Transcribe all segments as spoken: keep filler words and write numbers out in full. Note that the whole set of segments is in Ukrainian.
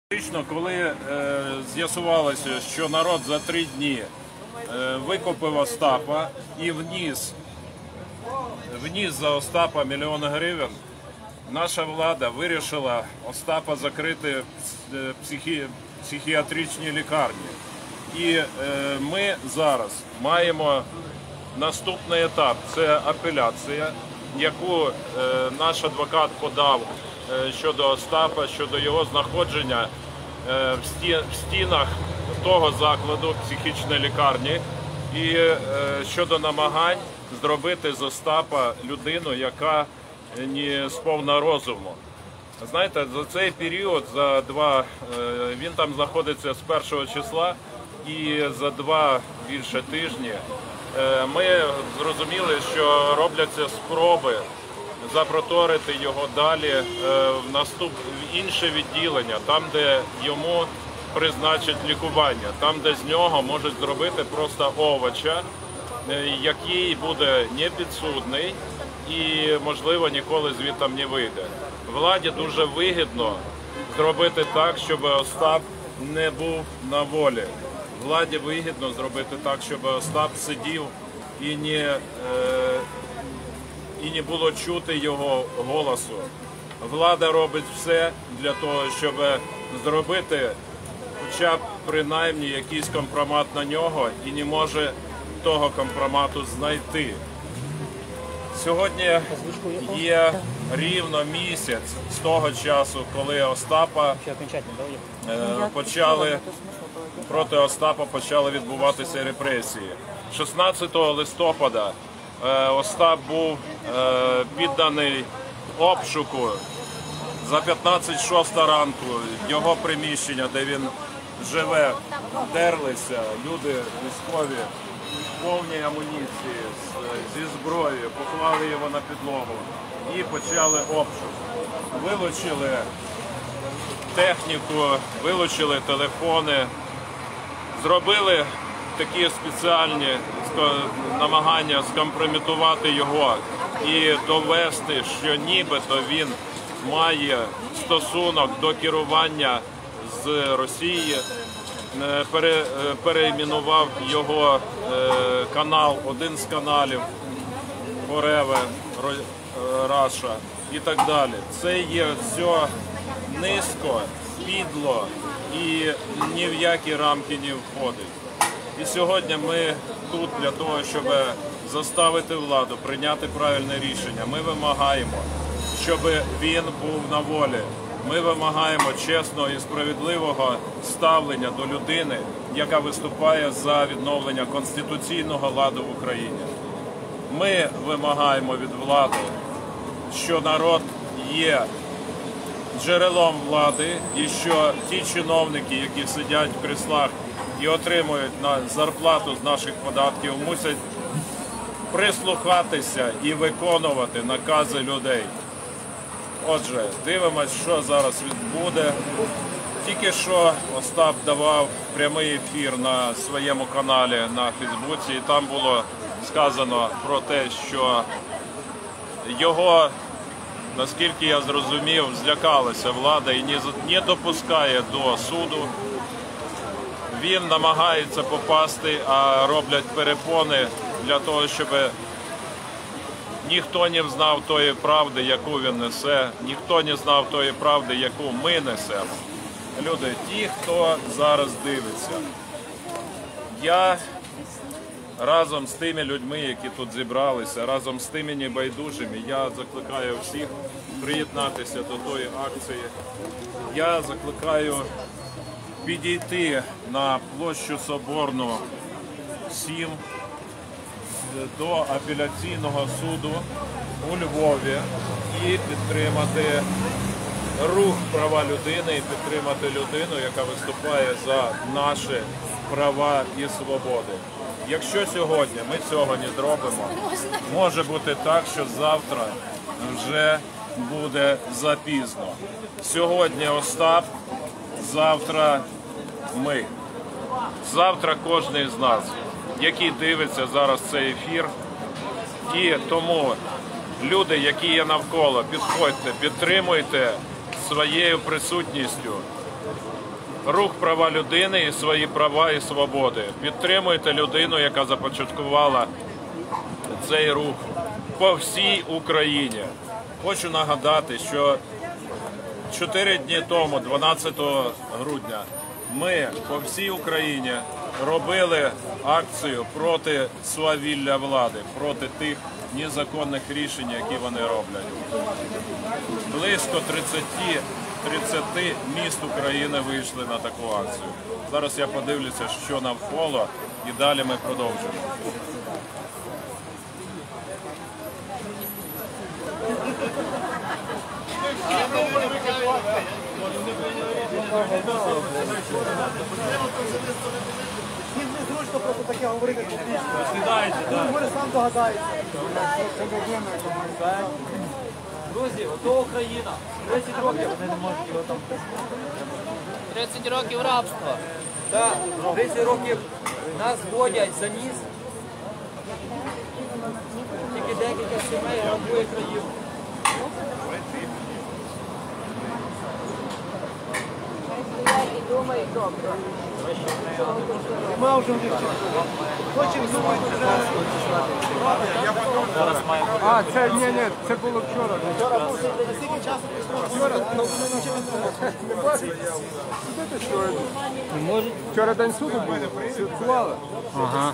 Фактично, коли е, з'ясувалося, що народ за три дні е, викупив Остапа і вніс, вніс за Остапа мільйон гривень, наша влада вирішила Остапа закрити в психі, психіатричній лікарні. І е, ми зараз маємо наступний етап – це апеляція, яку е, наш адвокат подав е, щодо Остапа, щодо його знаходження е, в, сті, в стінах того закладу, психічної лікарні, і е, щодо намагань зробити з Остапа людину, яка не сповна розуму. Знаєте, за цей період, за два, е, він там знаходиться з першого числа, і за два більше тижні ми зрозуміли, що робляться спроби запроторити його далі в наступ в інше відділення, там, де йому призначать лікування, там, де з нього можуть зробити просто овоча, який буде непідсудний і, можливо, ніколи звідти не вийде. Владі дуже вигідно зробити так, щоб Остап не був на волі. Владі вигідно зробити так, щоб Остап сидів і не, е, і не було чути його голосу. Влада робить все для того, щоб зробити хоча б принаймні якийсь компромат на нього, і не може того компромату знайти. Сьогодні є рівно місяць з того часу, коли Остапа е, почали проти Остапа почали відбуватися репресії. шістнадцятого листопада е, Остап був е, підданий обшуку за п'ятнадцять шоста ранку. Його приміщення, де він живе, дерлися люди військові в повній амуніції, зі зброєю, поклали його на підлогу і почали обшук. Вилучили техніку, вилучили телефони, зробили такі спеціальні намагання скомпрометувати його і довести, що нібито він має стосунок до керування з Росії. Пере, переіменував його е, канал, один з каналів Forever Russia і так далі. Це є все низько, підло і ні в які рамки не входить. І сьогодні ми тут для того, щоб заставити владу прийняти правильне рішення. Ми вимагаємо, щоб він був на волі. Ми вимагаємо чесного і справедливого ставлення до людини, яка виступає за відновлення конституційного ладу в Україні. Ми вимагаємо від влади, що народ є джерелом влади і що ті чиновники, які сидять в кріслах і отримують на зарплату з наших податків, мусять прислухатися і виконувати накази людей. Отже, дивимось, що зараз відбуде. Тільки що Остап давав прямий ефір на своєму каналі на Фейсбуці, і там було сказано про те, що його, наскільки я зрозумів, злякалася влада і не допускає до суду. Він намагається попасти, а роблять перепони для того, щоб ніхто не знав тої правди, яку він несе, ніхто не знав тої правди, яку ми несемо. Люди, ті, хто зараз дивиться, я разом з тими людьми, які тут зібралися, разом з тими небайдужими, я закликаю всіх приєднатися до тої акції. Я закликаю підійти на площу Соборну сім до апеляційного суду у Львові і підтримати рух права людини, і підтримати людину, яка виступає за наші права і свободи. Якщо сьогодні ми цього не зробимо, може бути так, що завтра вже буде запізно. Сьогодні Остап, завтра ми. Завтра кожен з нас, який дивиться зараз цей ефір. І тому люди, які є навколо, підходьте, підтримуйте своєю присутністю рух права людини і свої права і свободи. Підтримуйте людину, яка започаткувала цей рух по всій Україні. Хочу нагадати, що чотири дні тому, дванадцятого грудня, ми по всій Україні робили акцію проти свавілля влади, проти тих незаконних рішень, які вони роблять. Близько тридцять міст України вийшли на таку акцію. Зараз я подивлюся, що навколо, і далі ми продовжимо. Їм незручно просто таке говорити публічно. Може сам догадається. Друзі, ото Україна. тридцять років. Вони не можуть його там. тридцять років рабства. Так, тридцять років нас водять за ніс. Тільки декілька сімей грабує країну. Нема вже в них часу. Хочемо думати, А, це, ні, ні, це було вчора. вчора був стільки часу пішло. Вчора, ну, Не бачите? Що? Не можуть. Вчора день суду був, святкували. Ага.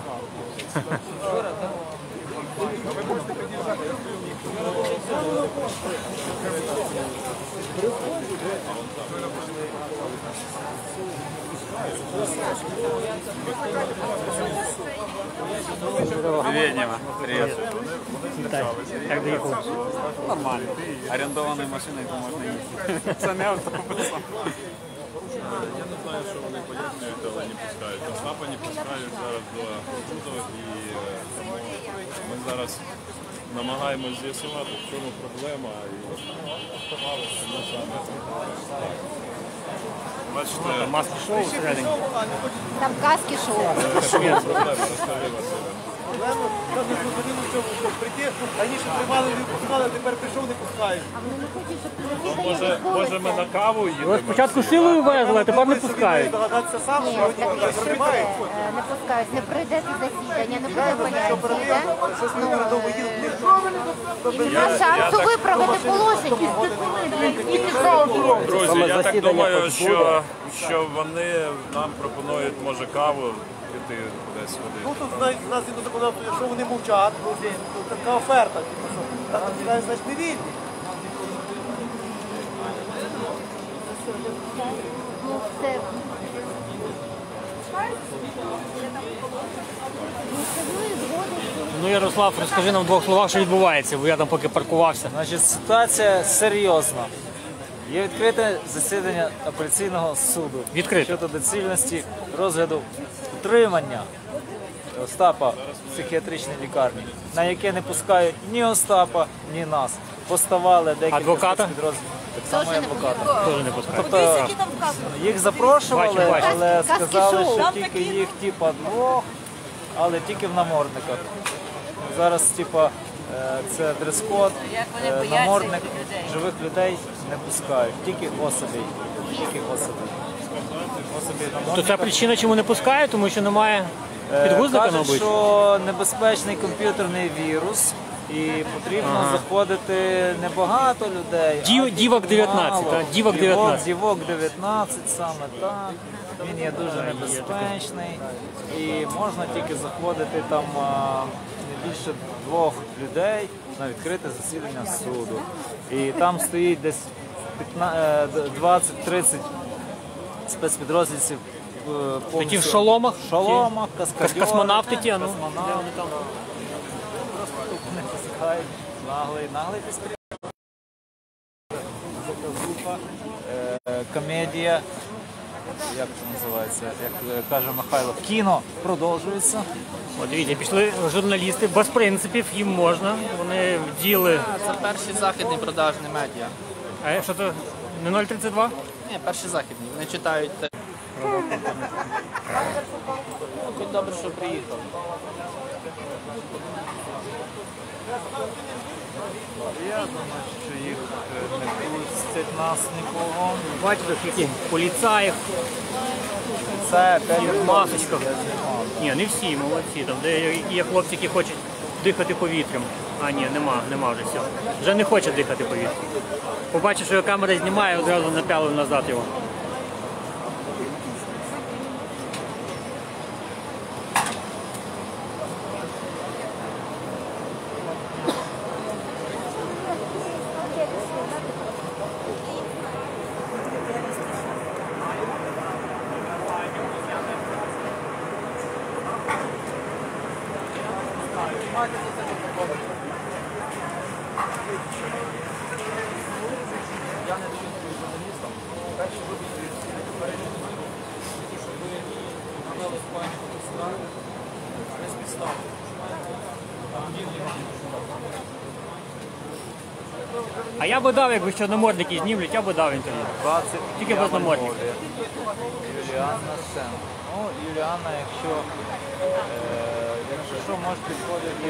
Привет, Дима. Привет. Як доїхав? Нормально. Арендованной машиной то можно ездить. Це не автобус. Я не знаю, що вони пояснюють, але не пускають. Остапа не пускають зараз до Кутузових, і е, тому ми зараз намагаємось з'ясувати, в чому проблема. І тому саме. Бачите, Маски шоу всередині. Там каски шоу. проблема, розкажи, Василь. Проблема, там не зрозуміло, що щоб прийти, раніше приймали, не пускали, а тепер прийшов, не пускають. А вони не хочуть, щоб туди Може, може ми на каву їдемо? Спочатку силою везли, а тепер не пускають. Догадатися сам, що вони не не приймають. не пускають, не прийдете засідання, не буде Що поняття. перевірка, що з ними додому їдуть. І нема шансу виправити положення. Друзі, я так думаю, що, що вони нам пропонують, може, каву піти десь ходити. Ну тут знаєте, в нас є до законодавства, якщо вони мовчать, то така оферта. Типу, що, а, значить, не вільні. Ну, це... Ну, Ярослав, розкажи нам в двох словах, що відбувається, бо я там поки паркувався. Значить, ситуація серйозна. Є відкрите засідання апеляційного суду Відкрите. щодо доцільності розгляду утримання Остапа в психіатричній лікарні, на яке не пускають ні Остапа, ні нас. Поставали декілька Адвоката? спецпідрозділів. Так само і адвоката. Теж не пускають. Тобто їх запрошували, Бачу, бачу. але Каски сказали, шоу. що тільки їх типа двох, але тільки в намордниках. Зараз типа е, це дрес-код, е, намордник живих людей не пускають, тільки особей. Тільки особей. Особей То намордника. це причина, чому не пускають, тому що немає Е, підгузника, Кажуть, мабуть? що небезпечний комп'ютерний вірус і потрібно заходити небагато людей. Дів- а дівок тільки дев'ятнадцять, мало. так? Дівок дев'ятнадцять. Дівок дев'ятнадцять, саме так. Він є дуже небезпечний і можна тільки заходити там а, не більше двох людей на відкрите засідання суду. І там стоїть десь двадцять-тридцять спецпідрозділів. е, повністю в шоломах? В шоломах, каскадьори. Космонавти ті, а ну. Космонавти. Просто тупо не пускають. Наглий, наглий безпреділ. Заказуха, е, комедія, як це називається, як е, каже Михайло, кіно продовжується. От дивіться, пішли журналісти, без принципів, їм можна. Вони вділи. Це перший західний продажний медіа. А що це? Не нуль тридцять два? Ні, перший західний. Вони читають те. Він добре, що приїхав. Я думаю, що їх е, не пустять нас нікого. Бачите, скільки поліцаїв, Це опять в масочках. Ні, не всі, молодці. Там де є хлопці, які хочуть дихати повітрям. А ні, нема, нема вже все. Вже не хоче дихати повітрям. Побачив, що його камера знімає, одразу напялив назад його. А я би дав, якби чорноморники знімлять, я би дав інтерв'ю. двадцять Тільки без намордників. Юліана Сен. Ну, Юліана, якщо, е, якщо що, може підходити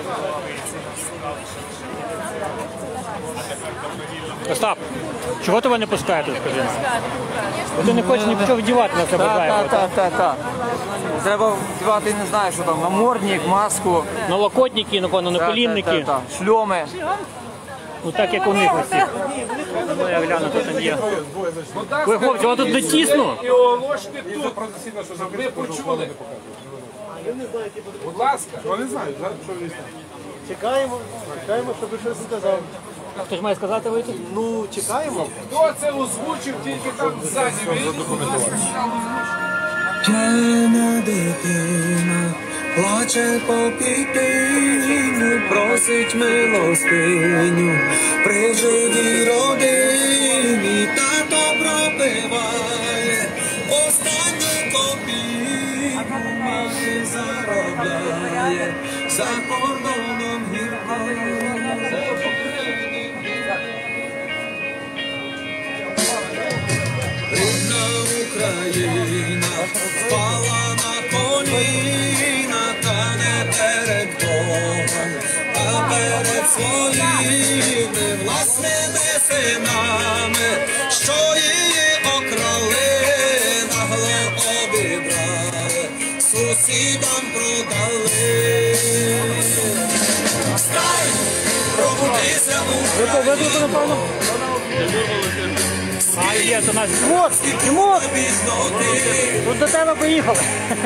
до... Остап, чого тебе не пускають, скажи нам? Бо ти не хочеш ні що вдівати на себе Так, зайве. так, так, так. Треба вдівати, не знаю, що там, намордник, маску, Налокотники, напевно, наколінники. та, та, шльоми. Ну так як у них усіх. Ну я гляну, тут там є. Ой, хлопці, а тут не тісно. І оголошити тут. Ви почули. Будь ласка. Вони знають, зараз що ви Чекаємо, чекаємо, щоб ви щось сказав. Хто ж має сказати вийти? Ну, чекаємо. Хто це озвучив, тільки там ззаді. П'яна дитина плаче по підпиню, просить милостиню при живій родині, тато пропиває останні копійку, мати заробляє за кордоном гіркою. Рідна Україна впала на коліна, та не перед Богом, а перед своїми власними синами, що її окрали, нагло обібрали, сусідам продали. Встань, пробудися, Україна! А є, то наш Тимур! Тимур! Тут до тебе поїхали.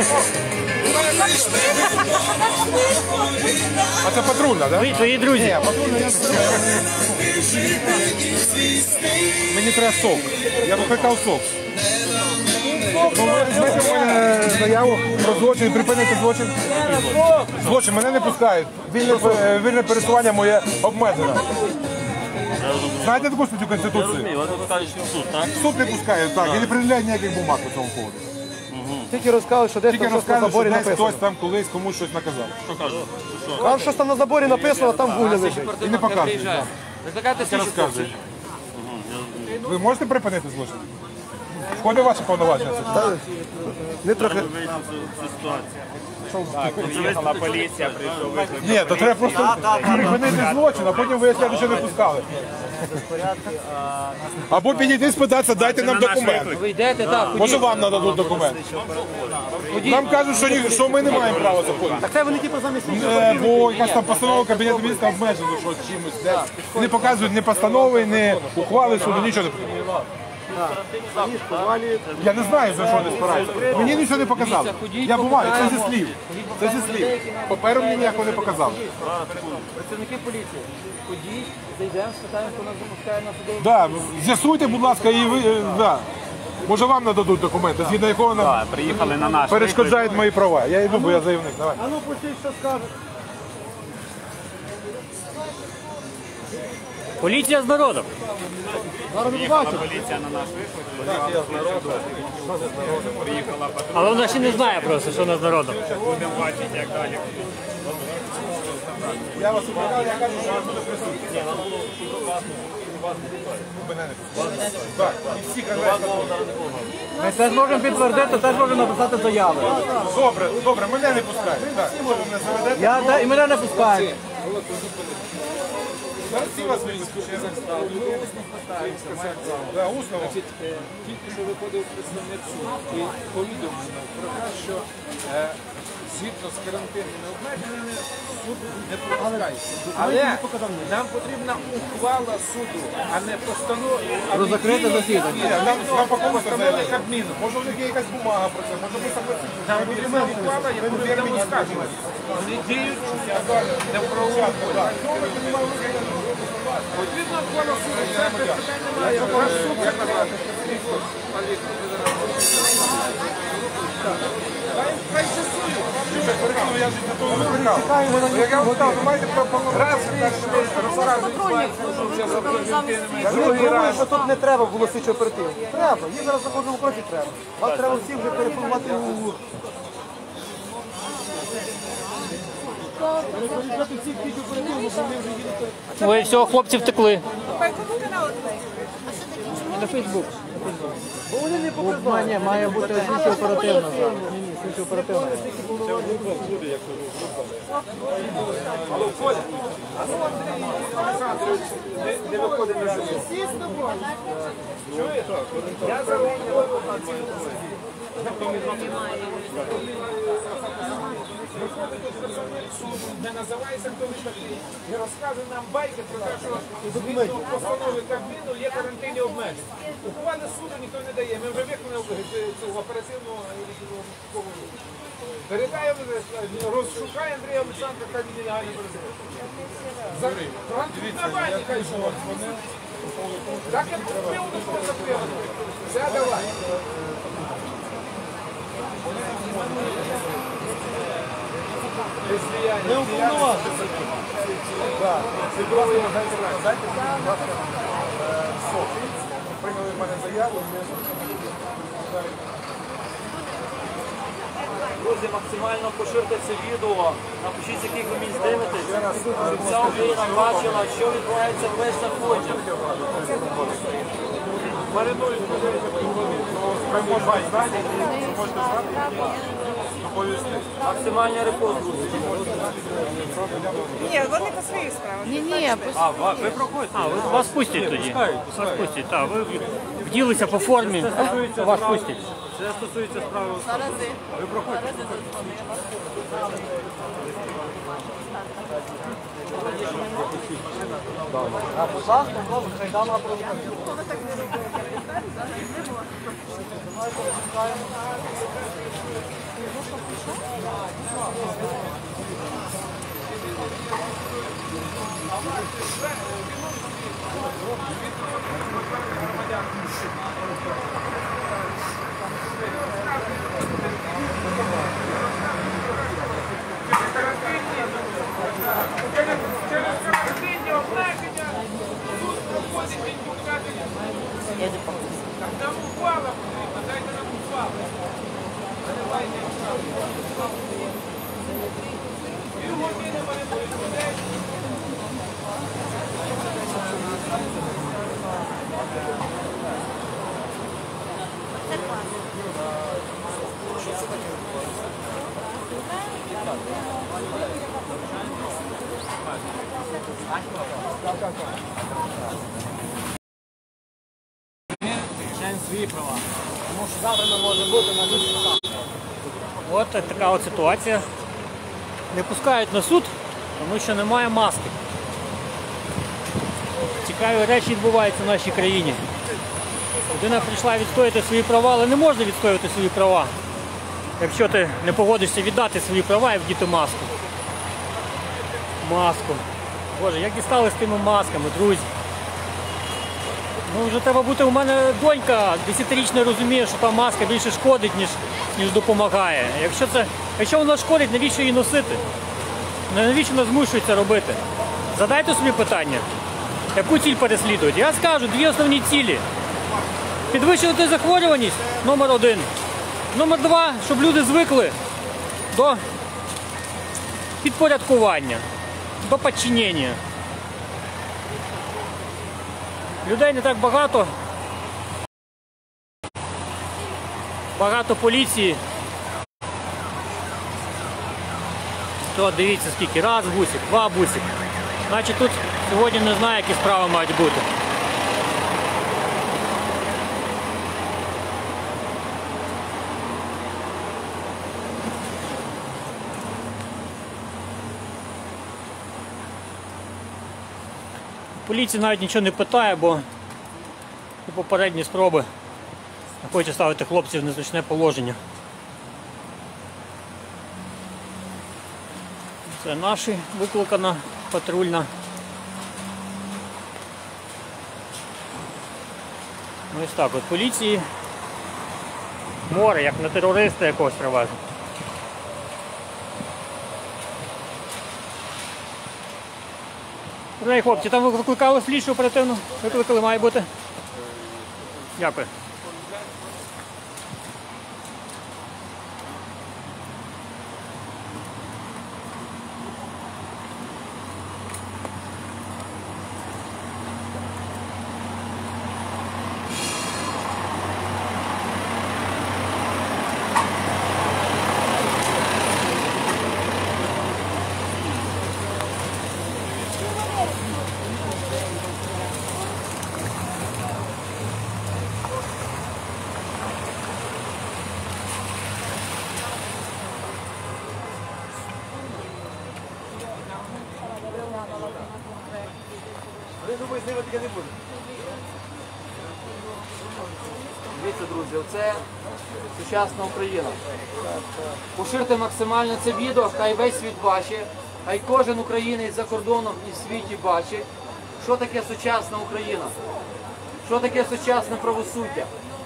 А це патрульна, так? Твої, твої друзі. Мені треба сок. Я викликав сок. Ну, ви візьмете в мене заяву про злочин, припинити злочин. Злочин, мене не пускають. Вільне, е, вільне пересування моє обмежено. Знаєте таку статтю Конституції? Суд не пускає, так, і не приділяє ніяких бумаг по цьому поводу. Тільки розказали, що десь Тільки там щось на розказують, що заборі десь написано. хтось там колись комусь щось наказав. Кажуть, щось там на заборі написано, а там в гуглі лежить. І не показують. так. Викликайте Це розказують. Ви можете припинити злочин? Входить ваші повноваження? Не трохи. Приїхала поліція, прийшов виклик. Ні, то треба просто припинити злочин, а потім виясняти, що не пускали. Або підійти спитатися, дайте нам документ. Ви йдете, так, Може вам нададуть документ? Нам кажуть, що, ні, що ми не маємо права заходити. Так це вони типу замість Е, Бо якась там постанова Кабінету міністрів обмежена щось чимось. Десь. Не показують ні постанови, ні ухвали суду, нічого не показують. Я не знаю, за що не спираються. Мені нічого не показали. Я буваю, це зі слів. Це зі слів. Паперу мені ніякого не показали. Працівники поліції, ходіть, зайдемо, спитаємо, хто нас запускає на судову. Да, з'ясуйте, будь ласка, і ви. е, Да. Може вам нададуть документи, згідно якого нам Приїхали на наш перешкоджають мої права. Я йду, бо я заявник. Давай. А ну пустіть, що скаже. Поліція з народом. Зараз ви бачите. поліція на наш виклик. З народу. Приїхала патрульна. Але вона ще не знає просто, що вона з народом. Будемо бачити, як далі. Я вас управляю, я кажу, що я буду присутній. Мене не пускають. Так, і всі кажуть. Ми теж можемо підтвердити, теж можемо написати заяви. Добре, добре, мене не пускають. Так, що ви мене заведете? Я, да, і мене не пускають. Зараз всі вас випустять. Да, усно. Тільки що виходив представник суду і повідомлено про те, що е, згідно з карантинними обмеженнями суд не пропускає. Але нам потрібна ухвала суду, а не постанова. Про закрите засідання. Ні, нам, нам постанови Кабміну. Може в них є якась бумага про це, може ви саме. Нам потрібна ухвала, яку ми будемо скажемо. Вони діють не в правовому полі. Потрібна ухвала суду, це питання немає. Наш суд закриває. Хай з'ясують. Я ж для того викликав. Як я викликав, ви маєте повноваження розказувати. Я думаю, що тут не треба було слідчо оперативно. Треба. Їм зараз заходить в округі треба. Вас треба всіх вже переформувати у... Ой, все, хлопці втекли. На Фейсбук. Бо вони не показали. Ні, має бути слідчо оперативно зараз. Ні, ні, слідчо оперативно. Не виходить на суд. Я зараз не називається, хто він такий, і розказує нам байки про те, що згідно постанови Кабміну є карантинні обмеження. Ухвали суду ніхто не дає, ми вже виконали цю оперативну поводу. Передаємо, розшукає Андрія Олександра, хай він негайно передає. На байки хай що. Так я поспів до того закрили. Все, давай. Не уповноважені. Так, дайте, дайте, будь ласка, сок. Прийняли в мене заяву. Друзі, максимально поширте це відео. Напишіть, з яких ви місць дивитесь, щоб вся Україна бачила, що відбувається в весь заході. Маринують, ви можете знати, можете знати, доповісти. Максимальний репост, друзі. Ні, вони по своїх справах. Ні, ні, А, ви проходите? А, ви- вас пустять тоді. Вас пустять, так. Ви вділися по формі, вас пустять. Це стосується справи. Ви проходите? А, будь ласка, знову Хайдама провокація. Нам ухвала потрібна, дайте нам ухвалу. Півгодини вони будуть людей. Свої права. Тому що завтра ми можемо бути на місці. От така от ситуація. Не пускають на суд, тому що немає маски. Цікаві речі відбуваються в нашій країні. Людина прийшла відстояти свої права, але не можна відстоювати свої права, якщо ти не погодишся віддати свої права і вдіти маску. Маску. Боже, як дістали з тими масками, друзі. Ну, вже треба бути, у мене донька десятирічна розуміє, що та маска більше шкодить, ніж, ніж допомагає. Якщо, це, якщо вона шкодить, навіщо її носити? Навіщо нас змушують це робити? Задайте собі питання, яку ціль переслідують. Я скажу, дві основні цілі. Підвищувати захворюваність – номер один. Номер два, щоб люди звикли до підпорядкування, до підчинення. Людей не так багато. Багато поліції. То дивіться скільки. Раз бусик, два бусик. Значить тут сьогодні не знаю, які справи мають бути. Поліція навіть нічого не питає, бо і попередні спроби не хоче ставити хлопців в незручне положення. Це наші викликана патрульна. Ось так от поліції море, як на терориста якогось привезли. Ей, хлопці, там ви викликали слідчу оперативну? Викликали, має бути. Дякую. Дивіться, друзі, оце сучасна Україна. Поширте максимально це відео, хай весь світ бачить, хай кожен українець за кордоном і в світі бачить, що таке сучасна Україна, що таке сучасне правосуддя.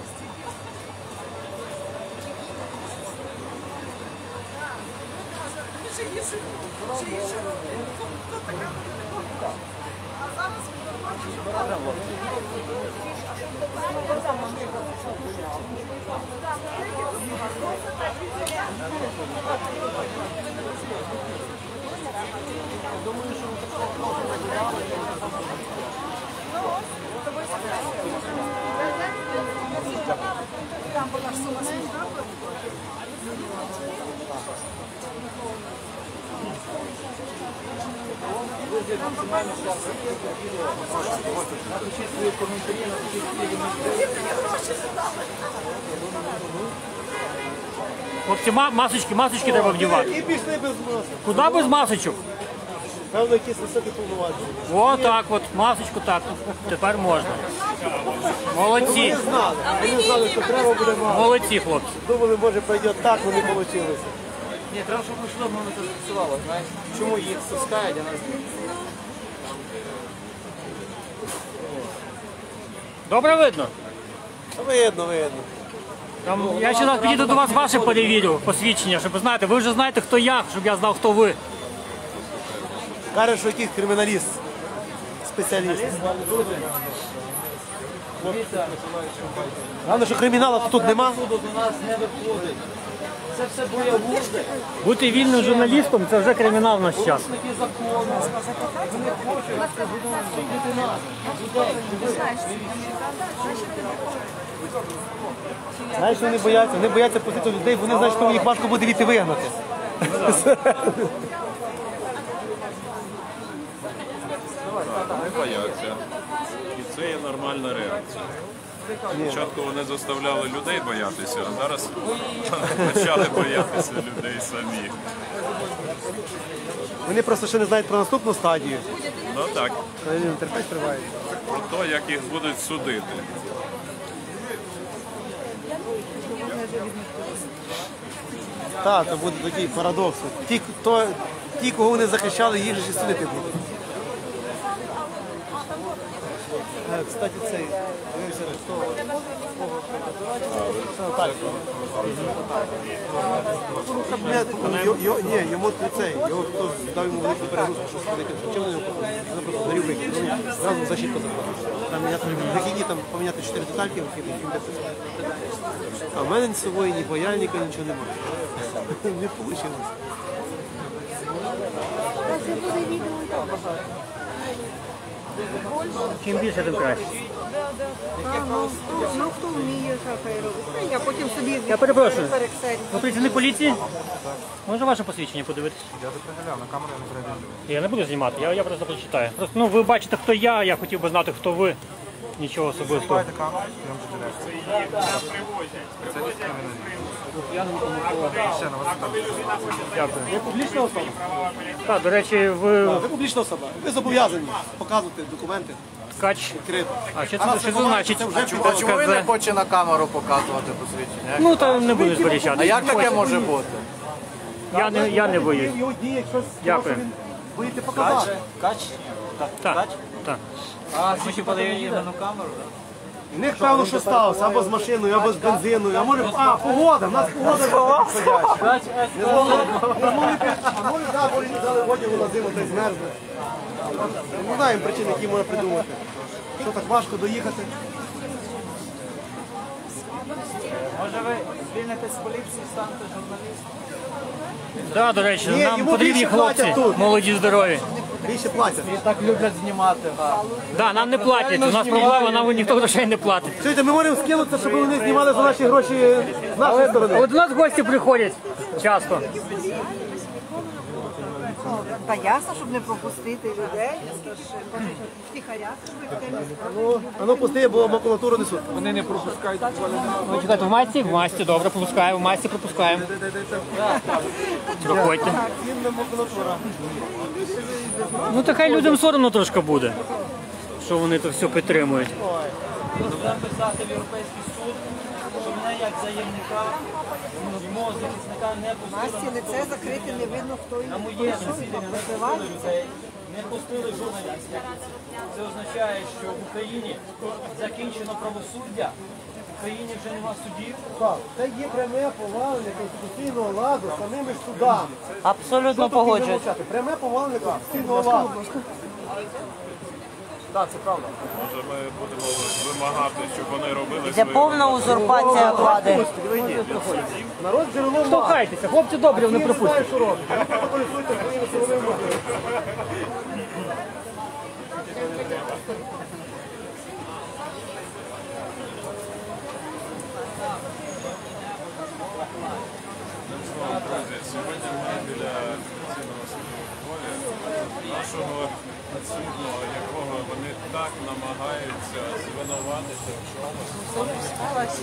Хлопці, ма- масочки, масочки треба вдівати. І пішли без масок. Куди без масочок? Певно, якісь високі повноваження. О, так от, масочку так. Тепер можна. Молодці. Не знали, вони знали, що треба буде мати. Молодці, хлопці. Думали, може пройде так, вони вийшло. Ні, треба, щоб пройшло, воно це зіпсувало, знаєш. Чому їх спускають, а нас ні? Добре видно? Видно, видно. Там, я ще раз підійду до вас ваше перевірю, посвідчення, щоб ви знаєте, ви вже знаєте, хто я, щоб я знав, хто ви. Каже, що якийсь криміналіст, спеціаліст. Головне, що криміналу тут нема. Це все боягузи. Бути вільним журналістом – це вже кримінал в наш час. Знаєш, що вони бояться? Вони бояться позицію людей, вони знають, що їх важко буде віти вигнати. Не бояться. І це є нормальна реакція. Спочатку вони заставляли людей боятися, а зараз почали боятися людей самі. Вони просто ще не знають про наступну стадію. Ну так, Терпець триває. про те, як їх будуть судити. Так, це буде такий парадокс. Ті, хто, ті, кого вони захищали, їх же і судити будуть. Е, Кстати, цей, дивився, хто... Так. Ні, йо- йо- Ні, йому цей, його хтось дав йому велику перегрузку, що велике. Чим вони його Він просто горів викид. Зразу защитка заходить. Там міняти вихідні, там поміняти чотири детальки, вихідні, він так писав. А в мене ні собою, ні паяльника, нічого немає. Не вийшло. Чим більше, тим краще. Ну, хто вміє, хай робить. Я потім собі Я перепрошую. перекселю. Ви працівник поліції? Може ваше посвідчення подивитися? Я тут перегляв, на камеру я не перегляв. Я не буду знімати, я, я просто прочитаю. Просто, ну, ви бачите, хто я, я хотів би знати, хто ви. Нічого особистого. Знімайте камеру, я вам директор. Спеціаліст криміналістики. Ще на вас там. Дякую. Ви публічна особа? Так, до речі, ви Ви публічна особа. Ви зобов'язані показувати документи ткач. відкрито. А що А це, раз що ви це ховаєте, значить? це вже Що чудово. Чому він не таке? хоче на камеру показувати посвідчення? Ну, та не буду сперечати. А як таке може бути? Я не, я не боюсь. Його діє щось, Дякую. що він боїте показати. Кач? Так, так. А, ви подаєте на камеру, так? В них певно, що сталося, або з машиною, або з бензиною, а може, а, погода, в нас погода ходяча. Не змогли, не змогли, а може, так, може, не дали одягу на зиму, та й змерзне. Не знаємо причин, які можна придумати. Що так важко доїхати? Може ви звільнитесь з поліції, станете журналістом? Так, до речі, Ні, нам йому потрібні більше хлопці, платять тут. молоді, здорові. Більше платять. І так люблять знімати. Да, нам не платять, у нас проблема, нам ніхто грошей не платить. Чуєте, ми можемо скинутися, щоб вони знімали за наші гроші з нашої сторони. От до нас гості приходять часто. Та ясно, щоб не пропустити людей. Втіхаря. Ну, а ну пусти, бо макулатуру несуть. Вони не пропускають. Ви чекайте, в масці? В масці, добре, пропускаємо, в масці пропускаємо. Проходьте. Ну, то хай людям соромно трошки буде, що вони то все підтримують. Будемо писати в Європейський суд, що мене як заявника, мого захисника не Масті пустили. лице закрите, не видно, хто і На моє засідання не пустили людей, не пустили журналістів. Це означає, що в Україні закінчено правосуддя, в Україні вже нема судів. Так, це є пряме повалення конституційного ладу самими ж судами. Абсолютно Що тут не мовчати? Пряме повалення конституційного ладу. Так, це правда. Може ми будемо вимагати, щоб вони робили Це свою повна узурпація влади. Народ джерело влади. Штовхайтеся, хлопці добрі, вони Всі пропустять. знають, що робить. Ви популяризуйте своїми силовими методами. Друзі, сьогодні ми біля Конституційного суду в Львові, нашого підсудного, якого вони так намагаються звинуватити в чомусь.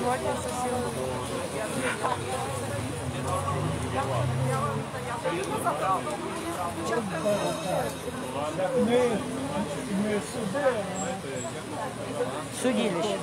Судилище.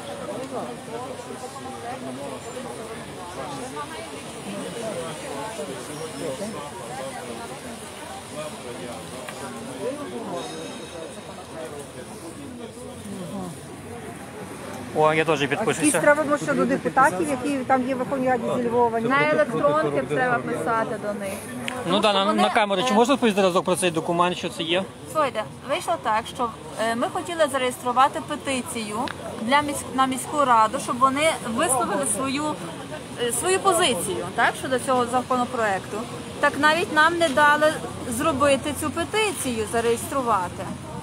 О, я теж Якісь підпишуся. треба щодо депутатів, які там є в Верховній Раді зі Львова. На електронки треба писати до них. Ну так, на, на камеру. Чи можна розповісти разок про цей документ, що це є? Слухайте, вийшло так, що е, ми хотіли зареєструвати петицію для місь... на міську раду, щоб вони висловили свою, е, свою позицію, так, щодо цього законопроекту. Так навіть нам не дали зробити цю петицію, зареєструвати.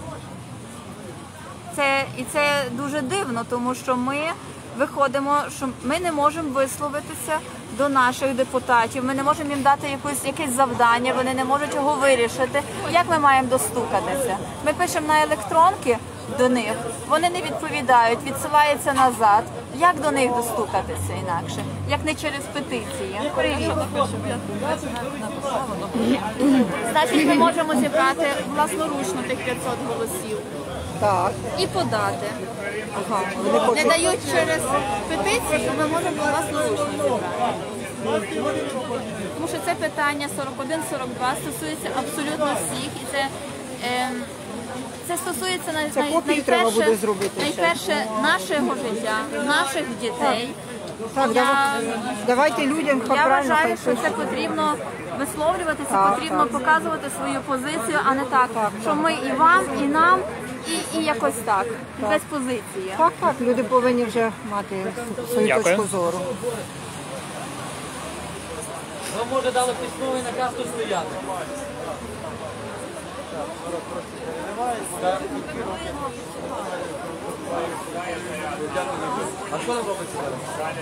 Це, і це дуже дивно, тому що ми виходимо, що ми не можемо висловитися до наших депутатів, ми не можемо їм дати якусь, якесь завдання, вони не можуть його вирішити. Як ми маємо достукатися? Ми пишемо на електронки до них, вони не відповідають, відсилаються назад. Як до них достукатися інакше? Як не через петиції? Привіт. Значить, ми можемо зібрати власноручно тих п'ятсот голосів. Так. І подати. Ага. Не дають через петицію, ми можемо власноручно зібрати. Тому що це питання сорок один сорок два стосується абсолютно всіх. І це, е, це стосується най, Це най, копію треба найперше, буде зробити ще. найперше нашого життя, наших дітей. Так, Я, давайте людям я правильно вважаю, що пишуть. це потрібно висловлюватися, Так, потрібно так. показувати свою позицію, а не так, що ми і вам, і нам, і, і якось так. Якась позиція. Так, так, люди повинні вже мати свою Дякую. точку зору. Вам може дали письмовий наказ тут стояти. А що там робиться зараз?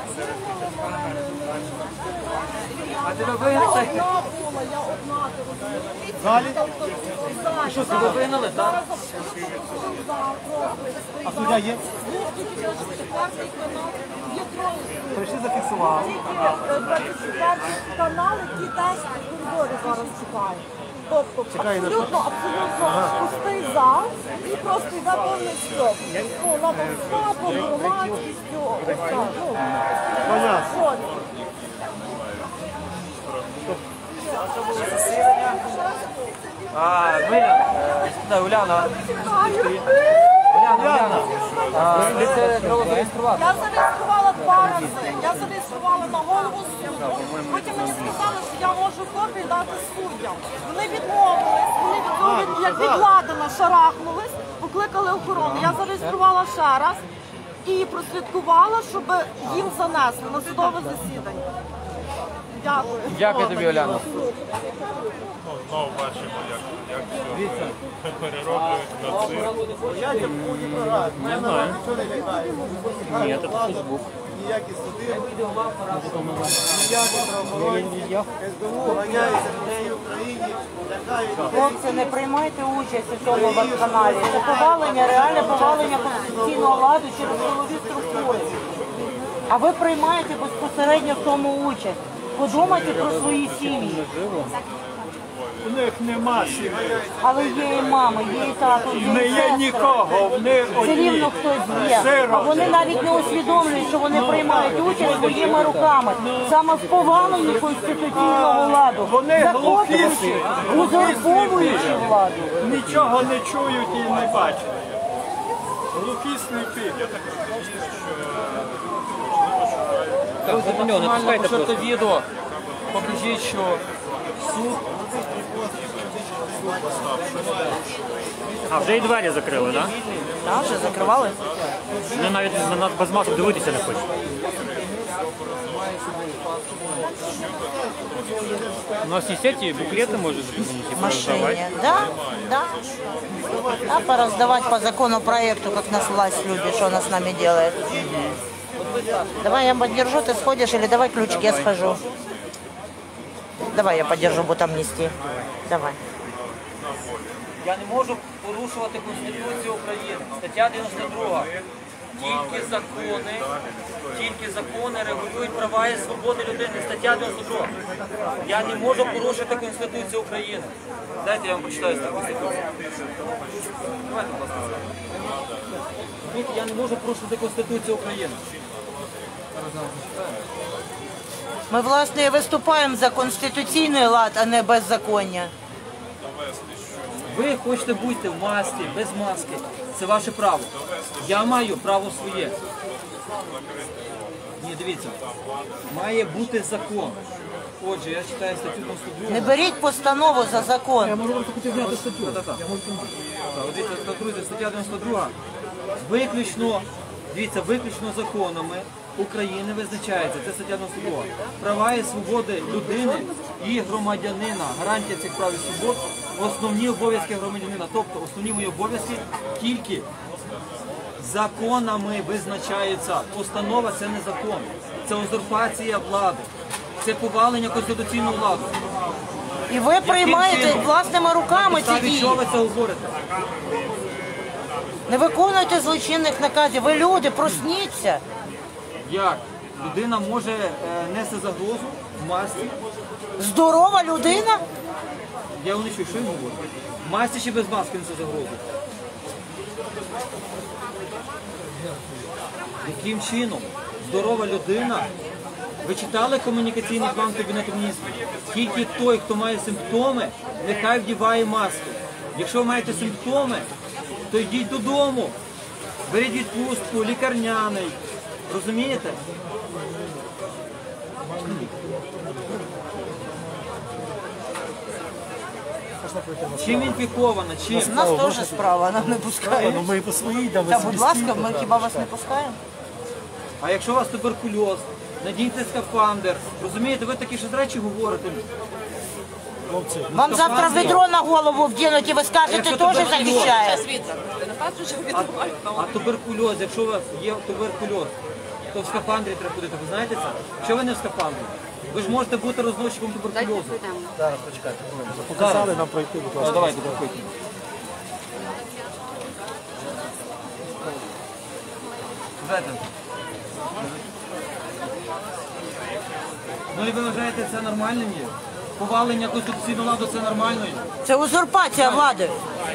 А тебе вигнали? В залі? І що, тебе вигнали, так? А суддя є? Прийшли, зафіксували. Канал, який теж в коридорі зараз чекає. Тобто Чекає на абсолютно, абсолютно пустий зал і просто йде повний стьоп. Ну, над Остапом, громадськістю, ось так. Ну, Понятно. А, ми, е, Уляна, Уляна, Уляна, а, ви це треба зареєструвати. Я зареєструвала два рази. Я зареєструвала на голову суду. Потім мені сказали, що я можу копію дати суддям. Вони відмовились, вони від цього від- як відладено, шарахнулись, покликали охорону. Я зареєструвала ще раз і прослідкувала, щоб їм занесли на судове засідання. Дякую. Дякую тобі, Уляна. Знову бачимо, як, як все перероблюють на цирк. Не знаю. Нічого не лякає. Ні, це Фейсбук. Ніякі суди, ніякі правоохоронці, ес бе у ганяються по всій Україні, лякають людей. Хлопці, не приймайте участь у цьому веб-каналі. Це повалення, реальне повалення конституційного ладу через силові структури. А ви приймаєте безпосередньо в тому участь. Подумайте про свої сім'ї. У них нема сім'ї. Але є і мами, є і тато, є і Не є сестри. нікого, вони Все одні. рівно хтось є. А Сироти. вони навіть не усвідомлюють, що вони приймають участь своїми руками. Саме в поваленні конституційного ладу. Вони Захоплюючи, глухі, узурповуючи владу. Нічого не чують і не бачать. Глухі сліпі. Поширте відео, покажіть, що суд А вже і двері закрили, так? Так, вже закривали. Вони навіть на нас без масок дивитися не хочуть. У нас не ці буклети можуть Машине, да, да. Да, пораздавать по законопроекту, как нас власть любит, что она с нами делает. Давай я поддержу, ты сходишь, или давай ключики, я схожу. Давай я поддержу, буду там нести. Давай. Я не можу порушувати Конституцію України. Стаття дев'яносто друга. Тільки закони, тільки закони регулюють права і свободи людини. Стаття дев'яносто друга. Я не можу порушити Конституцію України. Дайте я вам почитаю статтю Конституції. Давайте, будь ласка. Розумієте, я не можу порушити Конституцію України. Ми, власне, і виступаємо за конституційний лад, а не беззаконня. Ви хочете бути в масці, без маски. Це ваше право. Я маю право своє. Ні, дивіться. Має бути закон. Отже, я читаю статтю Конституції. Не беріть постанову за закон. Я можу вам хотіти зняти статтю. Так, так. Дивіться, друзі, стаття дев'яносто друга. Виключно, дивіться, виключно законами України визначається, це стаття дев'яносто друга. Права і свободи людини і громадянина. Гарантія цих прав і свобод. Основні обов'язки громадянина. Тобто основні мої обов'язки тільки законами визначаються. Постанова – це не закон. Це узурпація влади. Це повалення конституційного ладу. І ви приймаєте власними руками ці дії. Що ви це говорите? Не виконуйте злочинних наказів. Ви люди, просніться. Як? Людина може е, нести загрозу в масці. Здорова людина? Я не чую, що він говорить? В масці чи без маски несе загрозу? Яким чином? Здорова людина. Ви читали комунікаційний план Кабінету Міністрів? Тільки той, хто має симптоми, нехай вдіває маску. Якщо ви маєте симптоми, то йдіть додому. Беріть відпустку, лікарняний. Розумієте? Чим інфікована? Чим? У нас теж справа, нам не пускають. Ну ми по своїй йдемо. Та, будь ласка, ми хіба вас не пускаємо? А якщо у вас туберкульоз, надійте скафандр. Розумієте, ви такі ж речі говорите. Вам завтра ведро на голову вдінуть і ви скажете, теж захищає. А туберкульоз, якщо у вас є туберкульоз, то в скафандрі треба ходити. Ви знаєте це? Що ви не в скафандрі? Ви ж можете бути розносчиком туберкульозу. Зараз почекайте. Показали нам пройти, будь ласка. Давайте, проходьте. Дайте. Ну і ви вважаєте це нормальним є? Повалення конституційного ладу це нормально є? Це узурпація влади.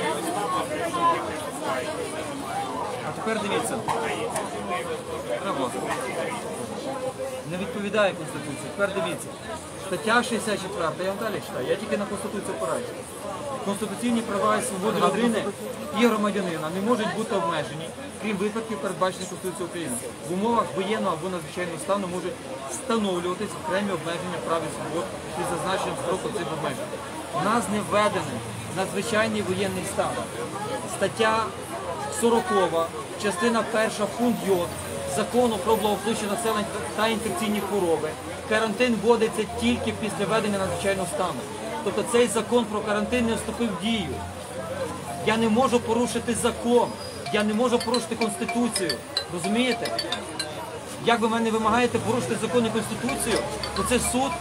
А тепер дивіться. Треба. Не відповідає Конституції. Тепер дивіться. Стаття шістдесят четверта, я вам далі читаю, я тільки на Конституцію опираюся. Конституційні права і свободи людини і громадянина не можуть бути обмежені, крім випадків, передбачених Конституцією України. В умовах воєнного або надзвичайного стану можуть встановлюватись окремі обмеження прав і свобод із зазначенням строку цих обмежень. У нас не введений надзвичайний воєнний стан. Стаття сорокова, частина перша, пункт Й Закону про благополуччя населення та інфекційні хвороби. Карантин вводиться тільки після введення надзвичайного стану. Тобто цей закон про карантин не вступив в дію. Я не можу порушити закон, я не можу порушити Конституцію. Розумієте? Як ви мене вимагаєте порушити закон і Конституцію, то це суд.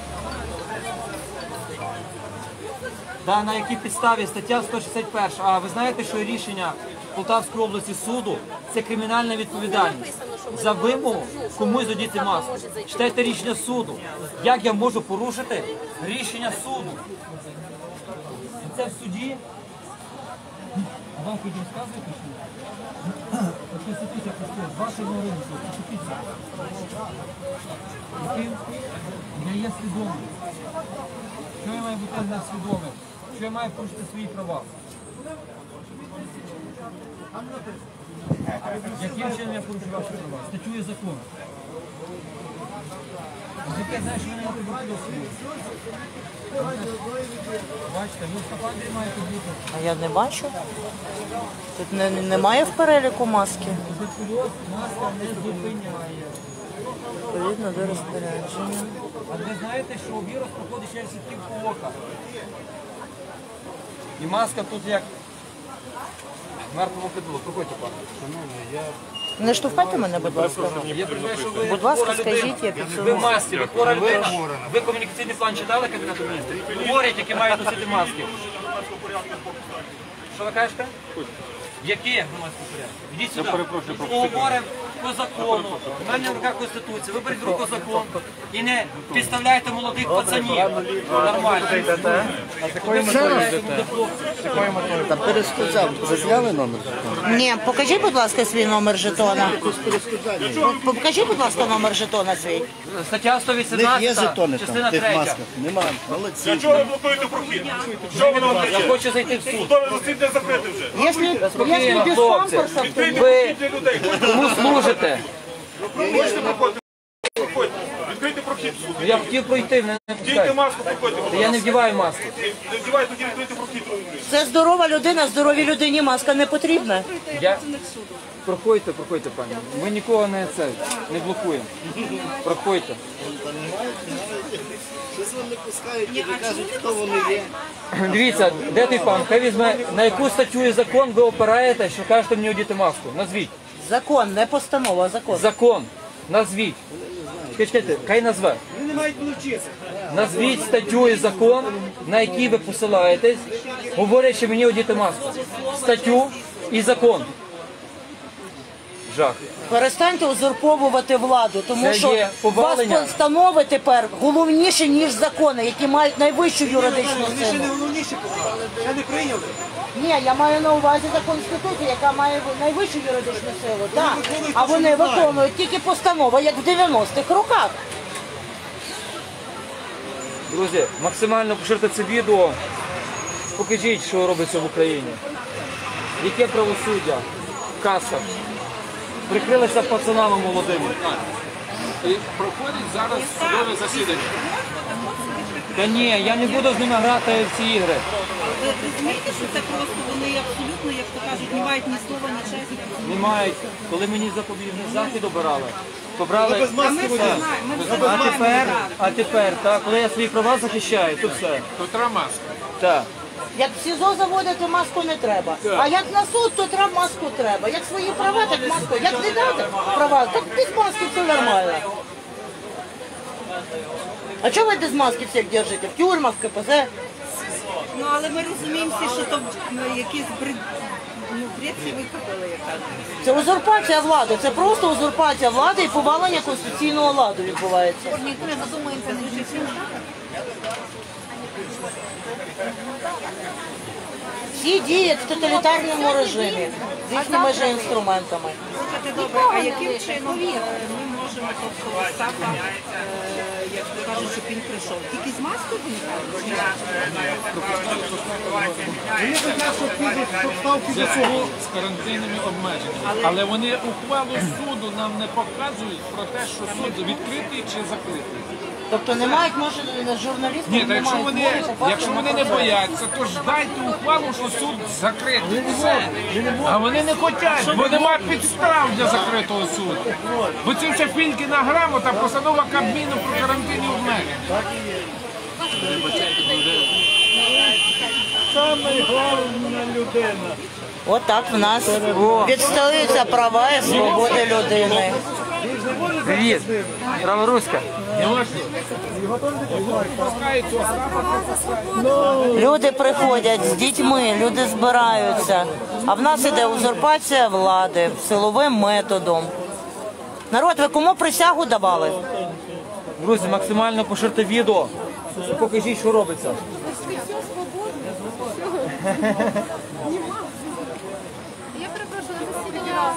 Да, на якій підставі? Стаття сто шістдесят перша. А ви знаєте, що рішення Полтавської області суду – це кримінальна відповідальність за вимогу комусь одіти маску. Читайте рішення суду. Як я можу порушити рішення суду? Це в суді. Вам хоч розказуєте, що? Конституція простої. Ваші говорили, Конституція. Яким? Я є свідомий. Що я маю бути несвідомим? Що я маю порушити свої права? Яким чином я порушую ваші права? Статтю і закон. Яке, знаєш, що ви не можете бути. Бачите, ви в скафандрі маєте бути. А я не бачу. Тут не, немає в переліку маски. Туберкульоз маска не зупиняє. Відповідно до розпорядження. А ви знаєте, що вірус проходить через сітківку ока. І маска тут як мертвому кидало. Проходьте, пане. Не штовхайте мене, будь ласка. Я приймаю, що ви Будь ласка, хвора людина. скажіть, я Ви підсумую. в масці, ви хвора людина. Ви комунікаційний план читали Кабінету Міністрів? Говорять, які мають носити маски. Що ви кажете? Які громадські порядки? Йдіть сюди. Поговоримо по закону. У мене в руках Конституція. Виберіть руку закон і не підставляйте молодих пацанів. Нормально. Ви підставляєте молодих хлопців. Та перешкоджав. Ви зняли номер? Ні, покажіть, будь ласка, свій номер жетона. Покажіть, будь ласка, номер жетона свій. Стаття сто В них є вісімнадцята, жетони там, частина в тих третя. масках. Нема. Молодці. Чого ви блокуєте прохід? Що ви нам Я кричите? хочу зайти в суд. Хто ви не закрити вже? Якщо, Спокійно, якщо без хлопці. памперса, то Відкрийте Ви прохід для людей. кому служите? Можете проходити? Проходьте. Відкрийте прохід в суд. Я хотів пройти, мене не Дійте пускають. маску, проходьте. будь Та я не ласка. вдіваю маску. Не вдівайте, тоді відкрийте прохід. це здорова людина, здоровій людині маска не потрібна. Я... Проходьте, проходьте, пані. Ми нікого не, це, не блокуємо. Проходьте. Щось вони пускають і кажуть, хто вони є. Дивіться, де той пан? Хай візьме, на яку статтю і закон ви опираєте, що кажете мені одіти маску? Назвіть. Закон, не постанова, а закон. Закон. Назвіть. Чекайте, хай назве. Вони не мають навчитися. Назвіть статтю і закон, на який ви посилаєтесь, говорячи мені одіти маску. Статтю і закон. Жах. Перестаньте узурповувати владу, тому Це що є у вас повалення. постанови тепер головніші, ніж закони, які мають найвищу юридичну Вони ще силу. не головніші поки. Ще не прийняли. Ні, я маю на увазі за Конституцію, яка має найвищу юридичну силу. Так. А вони виконують тільки постанови, як в дев'яностих роках. Друзі, максимально поширте це відео. Покажіть, що робиться в Україні. Яке правосуддя в касках. Прикрилися пацанами молодими. І проходить зараз судове засідання. Та ні, я не буду з ними грати в ці ігри. ви розумієте, що це просто вони абсолютно, як то кажуть, не мають ні слова, ні честі? Не мають. Коли мені запобіжний захід обирали, побрали. А ми це знаємо, ми це А знаємо. тепер, так. а тепер, так, коли я свої права захищаю, то все. Тут маска. Так. Як в СІЗО заводити, маску не треба. А як на суд, то треба маску треба. Як свої права, так маску. Як не дати права, так без маски все нормально. А чого ви без маски всіх держите? В тюрмах, в КПЗ? Ну, але ми розуміємо всі, що то ну, якісь бред... ну, бред всі викопали, яка. Це узурпація влади. Це просто узурпація влади і повалення конституційного ладу відбувається. Ніхто не задумується на життя. Всі діють в тоталітарному режимі з їхніми же інструментами. Слухайте, добре, а яким чином е, ми можемо, тобто, Остапа, е, як то кажуть, щоб він прийшов? Тільки з маскою він Мені здається, що підуть ставки до цього з карантинними обмеженнями. Але вони ухвалу суду нам не показують про те, що суд відкритий чи закритий. Тобто не мають, може, журналісти Ні, не та якщо мають вони, мови попасти якщо на вони не процес. бояться, то ж дайте ухвалу, що суд закритий. Все. А вони не хочуть, бо немає підстав для закритого суду. Бо це все Фінкіна грамота, постанова Кабміну про карантинні обмеження. Саме головна людина. Отак в нас відстоюються права і свободи людини. Привіт, Праворуська. Люди приходять з дітьми, люди збираються. А в нас іде узурпація влади силовим методом. Народ, ви кому присягу давали? Друзі, максимально поширте відео. Покажіть, що робиться. Я перепрошую, засідання.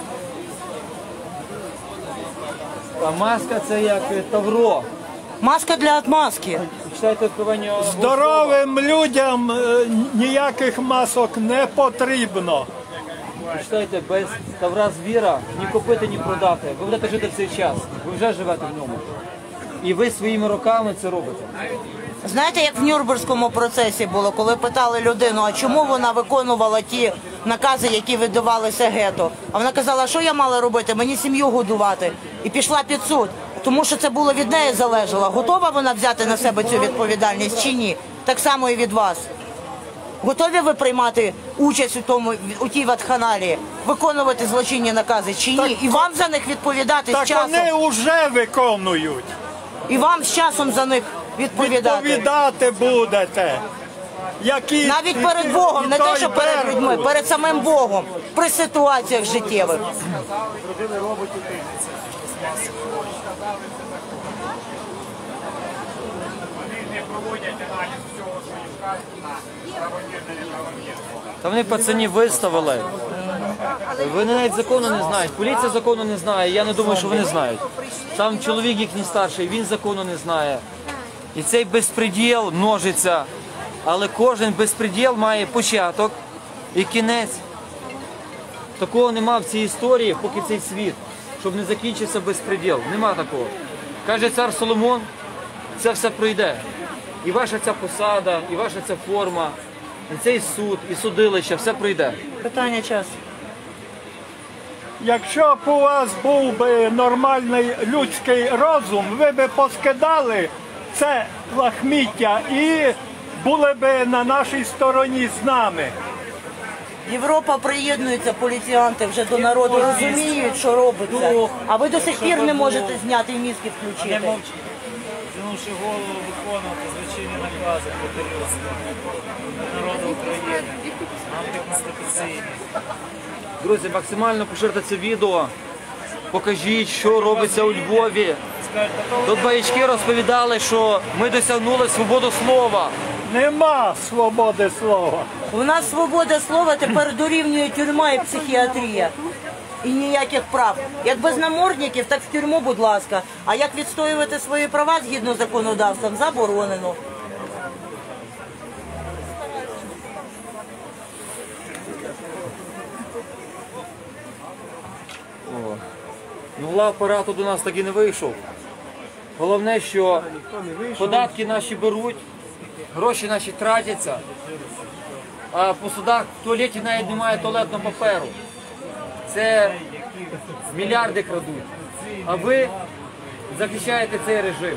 А маска це як е, тавро. Маска для отмазки. Читайте откровення. Здоровим людям е, ніяких масок не потрібно. Читайте, без тавра звіра ні купити, ні продати. Ви будете жити в цей час. Ви вже живете в ньому. І ви своїми руками це робите. Знаєте, як в Нюрнберзькому процесі було, коли питали людину, а чому вона виконувала ті накази, які видавалися гето? А вона казала, що я мала робити, мені сім'ю годувати. І пішла під суд, тому що це було від неї залежало. Готова вона взяти на себе цю відповідальність чи ні? Так само і від вас. Готові ви приймати участь у тому, у тій ватханалії, виконувати злочинні накази чи ні? І вам за них відповідати з Так часом? вони вже виконують. І вам з часом за них відповідати? Відповідати будете. Які Навіть перед Богом, не те, що перед людьми, перед самим Богом, при ситуаціях життєвих. Та вони пацанів виставили. Вони навіть закону не знають. Поліція закону не знає. Я не думаю, що вони знають. Там чоловік їхній старший, він закону не знає. І цей безпреділ множиться. Але кожен безпреділ має початок і кінець. Такого нема в цій історії, поки цей світ, щоб не закінчився безпреділ. Нема такого. Каже цар Соломон, це все пройде. І ваша ця посада, і ваша ця форма, і цей суд, і судилище, все пройде. Питання часу. Якщо б у вас був би нормальний людський розум, ви б поскидали це лахміття і були б на нашій стороні з нами. Європа приєднується, поліціянти вже до народу розуміють, що робиться. А ви до сих пір не можете зняти і мізки включити. Звернувши голову виконувати злочинні накази народу України, антиконституційні. Друзі, максимально поширте це відео, покажіть, що робиться у Львові. Тут баячки розповідали, що ми досягнули свободу слова. Нема свободи слова. У нас свобода слова тепер дорівнює тюрма і психіатрія. І ніяких прав. Як без намордників, так в тюрму, будь ласка. А як відстоювати свої права згідно з законодавством, заборонено. О. Ну, главапарату до нас так і не вийшов. Головне, що податки наші беруть, гроші наші тратяться. а по судах в туалеті навіть немає туалетного паперу. Це мільярди крадуть. А ви захищаєте цей режим.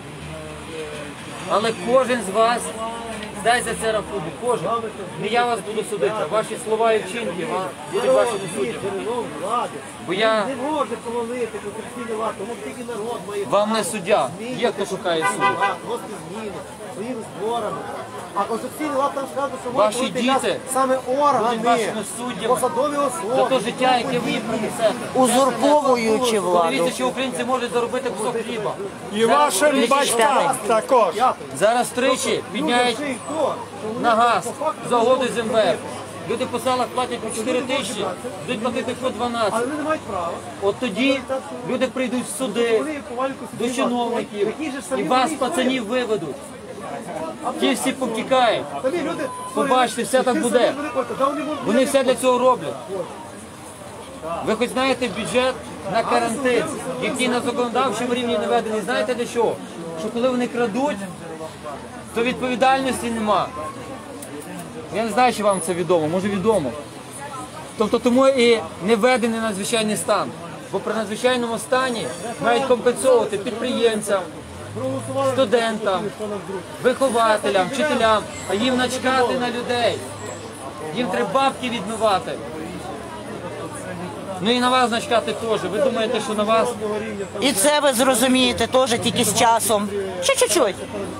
Але кожен з вас дай за це рахунок. Кожен. Не я вас буду судити, а ваші слова і вчинки будуть вашими суддями. Бо я Не може повалити конституційний лад, тому тільки народ має... вам не суддя, є хто шукає суду. Просто зміни своїми зборами. А конституційний лад там сказано, що Ваші може бути діти саме органи, будуть вашими суддями посадові особи. за те життя, яке ви їм принесете. Узурповуючи владу. Подивіться, що українці можуть заробити кусок хліба. І вашим батькам також. Зараз тричі підняють на газ за угоду з ем ве еф. Люди по селах платять по чотири тисячі, будуть платити по дванадцять. Але вони не мають права. От тоді люди прийдуть в суди до чиновників і вас, пацанів, виведуть. Ті всі повтікають. Побачите, все так буде. Вони все для цього роблять. Ви хоч знаєте бюджет на карантин, який на законодавчому рівні наведений, знаєте для чого? Що коли вони крадуть, то відповідальності нема. Я не знаю, чи вам це відомо, може відомо. Тобто тому і не введений надзвичайний стан. Бо при надзвичайному стані мають компенсовувати підприємцям, студентам, вихователям, вчителям, а їм начкати на людей. Їм треба бабки відмивати. Ну і на вас начкати теж. Ви думаєте, що на вас... І це ви зрозумієте теж тільки з часом. Ще чуть-чуть.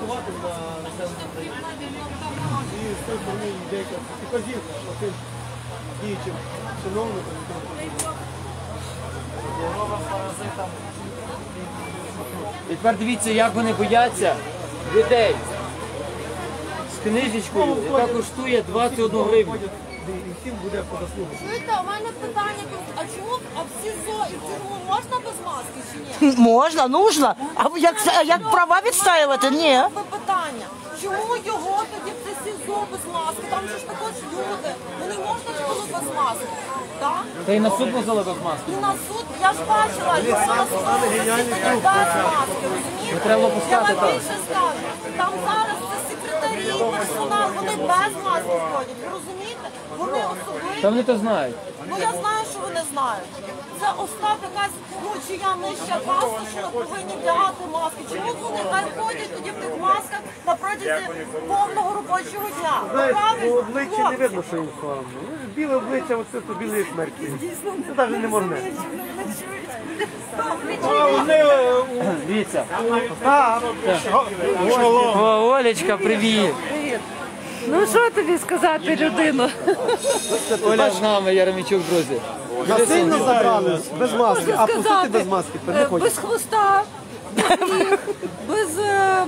Діючим чиновникам. І тепер дивіться, як вони бояться людей з книжечкою, яка коштує двадцять одну гривню. Чуєте, у мене питання, а чому а в СІЗО і в тюрму можна без маски чи ні? Можна, нужно. А як, а як права відстаювати? Ні. Питання. Чому його тоді в це СІЗО без маски? Там же ж також люди. Вони можна ж було без маски? Так? Та й на суд возили без маски. І на суд, я ж бачила, його на суд засідання без маски, розумієте? Не треба пускати Я вам так. більше скажу. Там зараз це секретарі, персонал, вони без маски ходять, ви розумієте? Вони особливі. Та вони то знають. Ну я знаю, що вони знають. Це Остап якась, ну чия нижча каста, що повинні вдягати маски. Чому вони хай ходять тоді в тих масках на протязі повного робочого дня? Знаєте, по Правильно? обличчі не видно, що їм славно. Біле обличчя, оце то білий смерть. Це навіть не можна. Дивіться. Шалом. О, Олечка, привіт. Ну що тобі сказати, людину? Оля з нами, Яремічук, друзі. Насильно забрали, без маски. А по суті Сказати, без маски. е, Не ходять. без хвоста, без ніг, без е,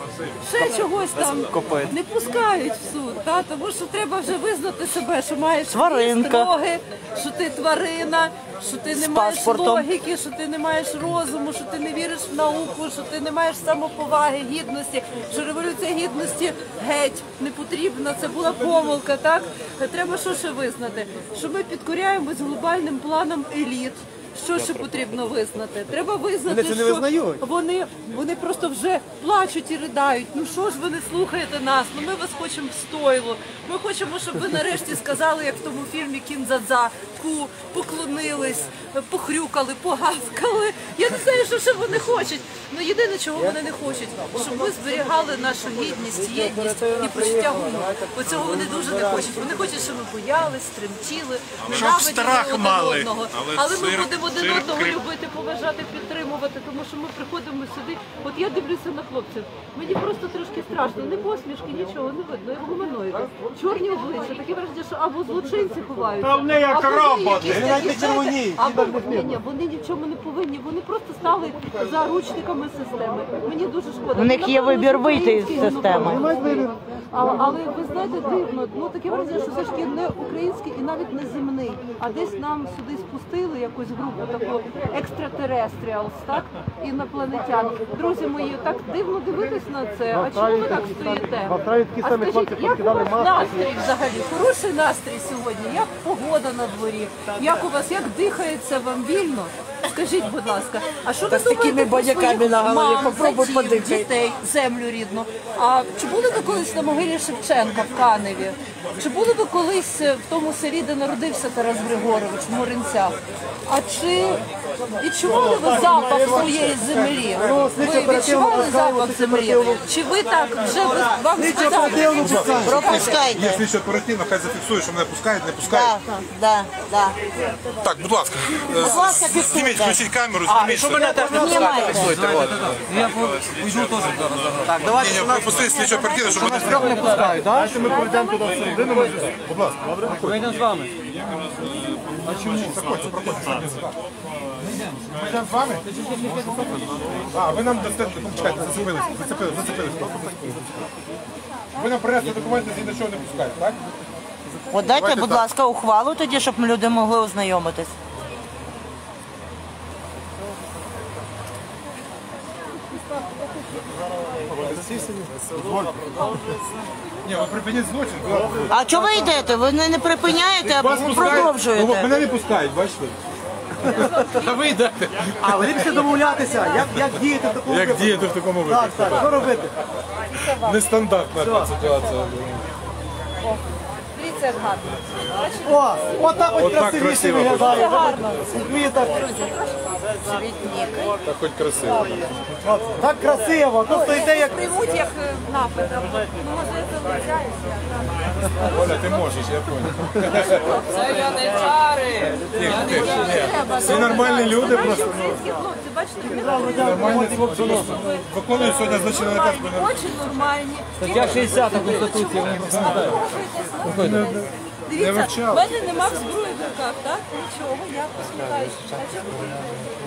ще чогось там не пускають в суд, та? Тому що треба вже визнати себе, що маєш Тваринка. ноги, що ти тварина, що ти не З маєш паспортом. логіки, що ти не маєш розуму, що ти не віриш в науку, що ти не маєш самоповаги, гідності, що революція гідності геть не потрібна, це була помилка, так? Треба що ще визнати? Що ми підкоряємось глобальним планам еліт. Що ще потрібно визнати? Треба визнати, Вони це не що визнають. вони, вони просто вже плачуть і riдають. Ну що ж ви не слухаєте нас? Ну ми вас хочемо в стойло. Ми хочемо, щоб ви нарешті сказали, як в тому фільмі Кін-дза-дза, ку, поклонились, похрюкали, погавкали. Я не знаю, що ще вони хочуть. Ну єдине, чого вони не хочуть, щоб ми зберігали нашу гідність, єдність і почуття гумору. Оцього вони дуже не хочуть. Вони хочуть, щоб ми боялись, тремтіли, ненавиділи страх один мали. одного. Але Але ми цирк- будемо один цирк одного крив- любити, поважати, підтримувати, тому що ми приходимо сюди. От я дивлюся на хлопців. Мені просто трошки страшно. Не посмішки, нічого не видно. Як гуманоїди. Чорні обличчя, таке враження, що або злочинці ховаються. Та вони як або є роботи. якісь Вони такі, навіть не знаєте, червоніють, Або їм навіть не ні, ні, вони ні в чому не повинні. Вони просто стали заручниками системи. Мені дуже шкода. У них є Напевно, вибір вийти із український системи. генофонд. А- Але ви знаєте, дивно, ну таке враження, що все ж таки не український і навіть не земний, а десь нам сюди спустили якусь групу таку екстратерестріалс, так? Інопланетян. Друзі мої, так дивно дивитись на це. А чому ви так стоїте? В Австралії такі А самі скажіть, хлопці як у покидали вас маски. настрій взагалі? Хороший настрій сьогодні? Як погода на дворі? Як у вас, як дихається вам вільно? Скажіть, будь ласка, а що ви Та з такими думаєте про баняками своїх на голові? мам, Попробуй зятів, подихай. дітей, землю рідну? А чи були ви колись на могилі могилі Шевченка в Каневі. Чи були ви колись в тому селі, де народився Тарас Григорович, в Моринцях? А чи відчували ви запах своєї землі? Ви відчували запах землі? Чи ви так вже ви- вам сказали? Пропускайте. Є слідчо оперативно, хай зафіксує, що мене пускають, не пускають. Да, да. Так, будь ласка, Будь ласка, зніміть, фіксуйте. включіть камеру, А, зніміть. що мене теж не пускають, фіксуйте, от. Я уйду теж зараз. Так, Ні, ні, пропустіть слідчо оперативно, щоб мене трьох не пускають, так? Ми пройдемо туди всередину, будь ласка. Ми йдемо з вами. А чому? Проходьте, проходьте. Ми йдемо з вами? А, ви нам дасте, чекайте, зацепились, зацепились, зацепились. Ви нам принесли документи, згідно чого не пускають, так? Подайте, Давайте будь так. ласка, ухвалу тоді, щоб люди могли ознайомитись. Ні, ви припиніть злочин. А чого ви йдете? Ви не, не припиняєте, а Вас пускають, ну, продовжуєте. мене не пускають, бачите? А ви йдете. А ви після домовлятися, як, як діяти в такому Як випадку? діяти в такому випадку? Так, так, що робити? Нестандартна така ситуація. Дивіться, як гарно. О, отак от Отак красивіше красиво виглядає. Це гарно. Мені так, Так хоч красиво. так красиво, тут стоїте як... Приймуть як е, напад. Ну, може, це виявляється. Оля, ти можеш, я понял. Це я не чари. Ні, ні, ні. Всі нормальні люди просто. ну, Українські хлопці, бачите, Нормальні хлопці просто виконують сьогодні злочинний наказ. бо не- очі нормальні. Стаття шістдесят Конституції, вони не пам'ятають. Дивіться, в вивчали. мене нема зброї в руках, так? Нічого, я посміхаюся. А чому ви?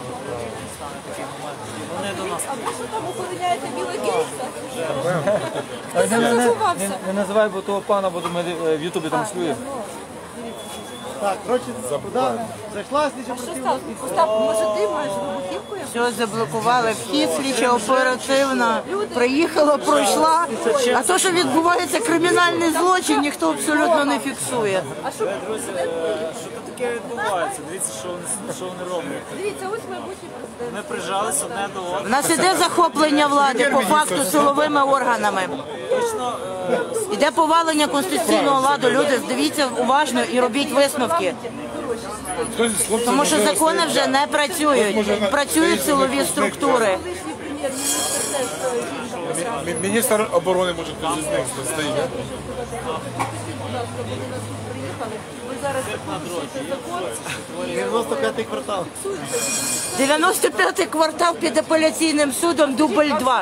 А ви що там охороняєте Біле Гейтса? Не, не, не, заховався? не, не називай, бо того пана, бо ми е, в Ютубі транслюємо. Так, коротше, туди зайшла слідча Що оперативна. став? Остап, може ти маєш вибухівку? Все, заблокували вхід, слідча оперативна приїхала, пройшла. А то, що відбувається кримінальний злочин, ніхто абсолютно не фіксує. А що президент? Що тут таке відбувається? Дивіться, що вони, що вони роблять. Дивіться, ось майбутній президент. Ми прижалися одне до одного. В нас іде захоплення влади по факту силовими органами. Іде повалення конституційного ладу. Люди, дивіться уважно і робіть висновки. Хтось з хлопців Тому що може закони вже не працюють. Працюють силові структури. Мі- Міністр оборони може хтось з них стоїть. Ви зараз порушуєте закон. дев'яносто п'ятий квартал. дев'яносто п'ятий квартал під апеляційним судом, дубль два.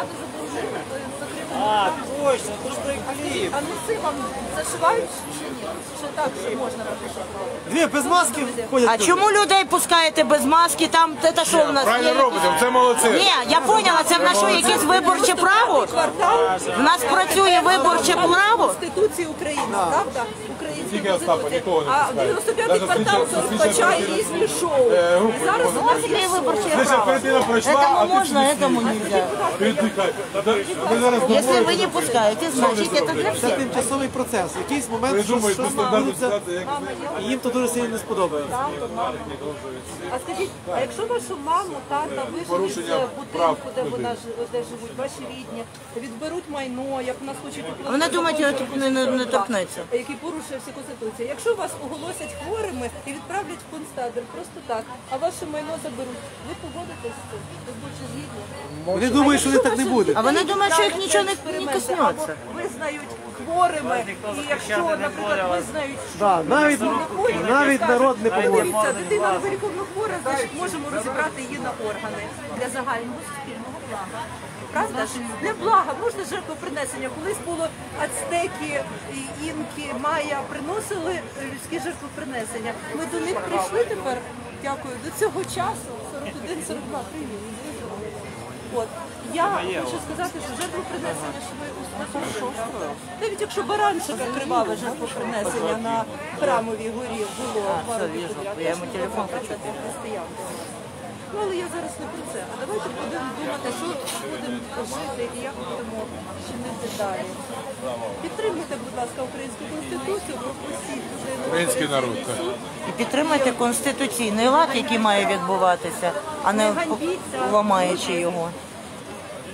А, точно, то ж той кліп. А ну це вам зашивають чи ні? Що так, що можна робити? Дві, без маски ходять. А чому людей пускаєте без маски? Там це що в нас Правильно є? робите, це молодці. Ні, я поняла, це в нас що, якесь виборче право? В нас працює виборче право? Конституції України, правда? Українська Тільки Остапа, нікого не А пускають. дев'яносто п'ятий Навіть квартал слідча- передбачає слідча- різні шоу. Е, групи І зараз у нас є Є виборче Слідча право. оперативна пройшла, а Этому ти можно, этому нельзя. Віддихай. Ви зараз Если вы не пускаете, значит это для Це всех. тимчасовий процес. В якийсь момент придумають щось нестандартну станеться, ситуацію, як і їм то дуже сильно не сподобається. А скажіть, а якщо вашу маму, тата виженуть Порушення з прав будинку, де вона ж- де живуть, ваші рідні, відберуть майно, як в нас хочуть укласти Вони думають, закон, його не- не- не так, торкнеться. який порушує всі конституції. Якщо вас оголосять хворими і відправлять в концтабір просто так, а ваше майно заберуть, ви погодитесь з цим? Ви будете згідні? Вони думають, що не так не буде. А вони думають, що їх нічого не, не Експерименти коснеться. або визнають хворими, і якщо, наприклад, визнають, що Да, навіть, захворювання, навіть кажуть, народ не «Ой, погодить. дивіться, дитина виліковно хвора, значить можемо розібрати її на органи для загального суспільного блага. Правда ж? Для блага, можна жертвопринесення. Колись було ацтеки, і інки, майя приносили людські жертвопринесення. Ми до них прийшли тепер, дякую, до цього часу, сорок один сорок два прийняли. От. Я хочу сказати, що жертвопринесення, що ви успішно. Навіть якщо баранчика криваве жертвопринесення на Храмовій горі було пару років підряд, я йому теж телефон було, хочу. правда, для християн. Ну, але я зараз не про це. А давайте будемо думати, що будемо жити і як будемо чинити далі. Підтримуйте, будь ласка, українську конституцію, пропустіть людину. Український народ, так. І підтримайте конституційний лад, який має відбуватися, а не ламаючи його.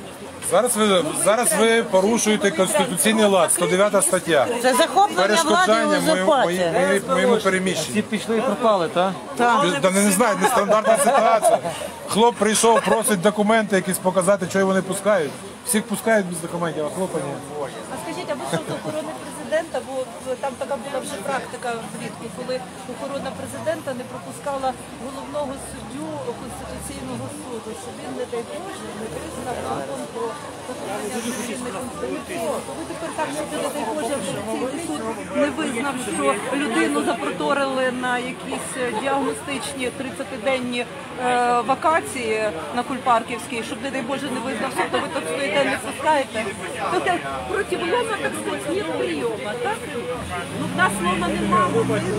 Зараз ви, зараз ви порушуєте конституційний лад, сто дев'ята стаття. Це захоплення влади і узурпація. Моєму, моєму переміщенню. Ці пішли і пропали, так? Да не, не знаю, нестандартна ситуація. Хлоп прийшов, просить документи якісь показати, що його не пускають. Всіх пускають без документів, а хлопа ні. А скажіть, а ви що з охорони президента, бо там така була вже практика влітку, коли охорона президента не пропускала головного суддю Конституційного суду, що він, не дай Боже, не визнав закон про охорону Конституційної Конституції. То ви тепер так, що не дай Боже, Конституційний суд не визнав, що людину запроторили на якісь діагностичні тридцятиденні е, вакації на Кульпарківській, щоб, не дай Боже, не визнав суд, то ви тут стоїте, не пускаєте. Тобто проти лома, так сказати, нет прийома, так? Ну, в нас лома нема, бо ми...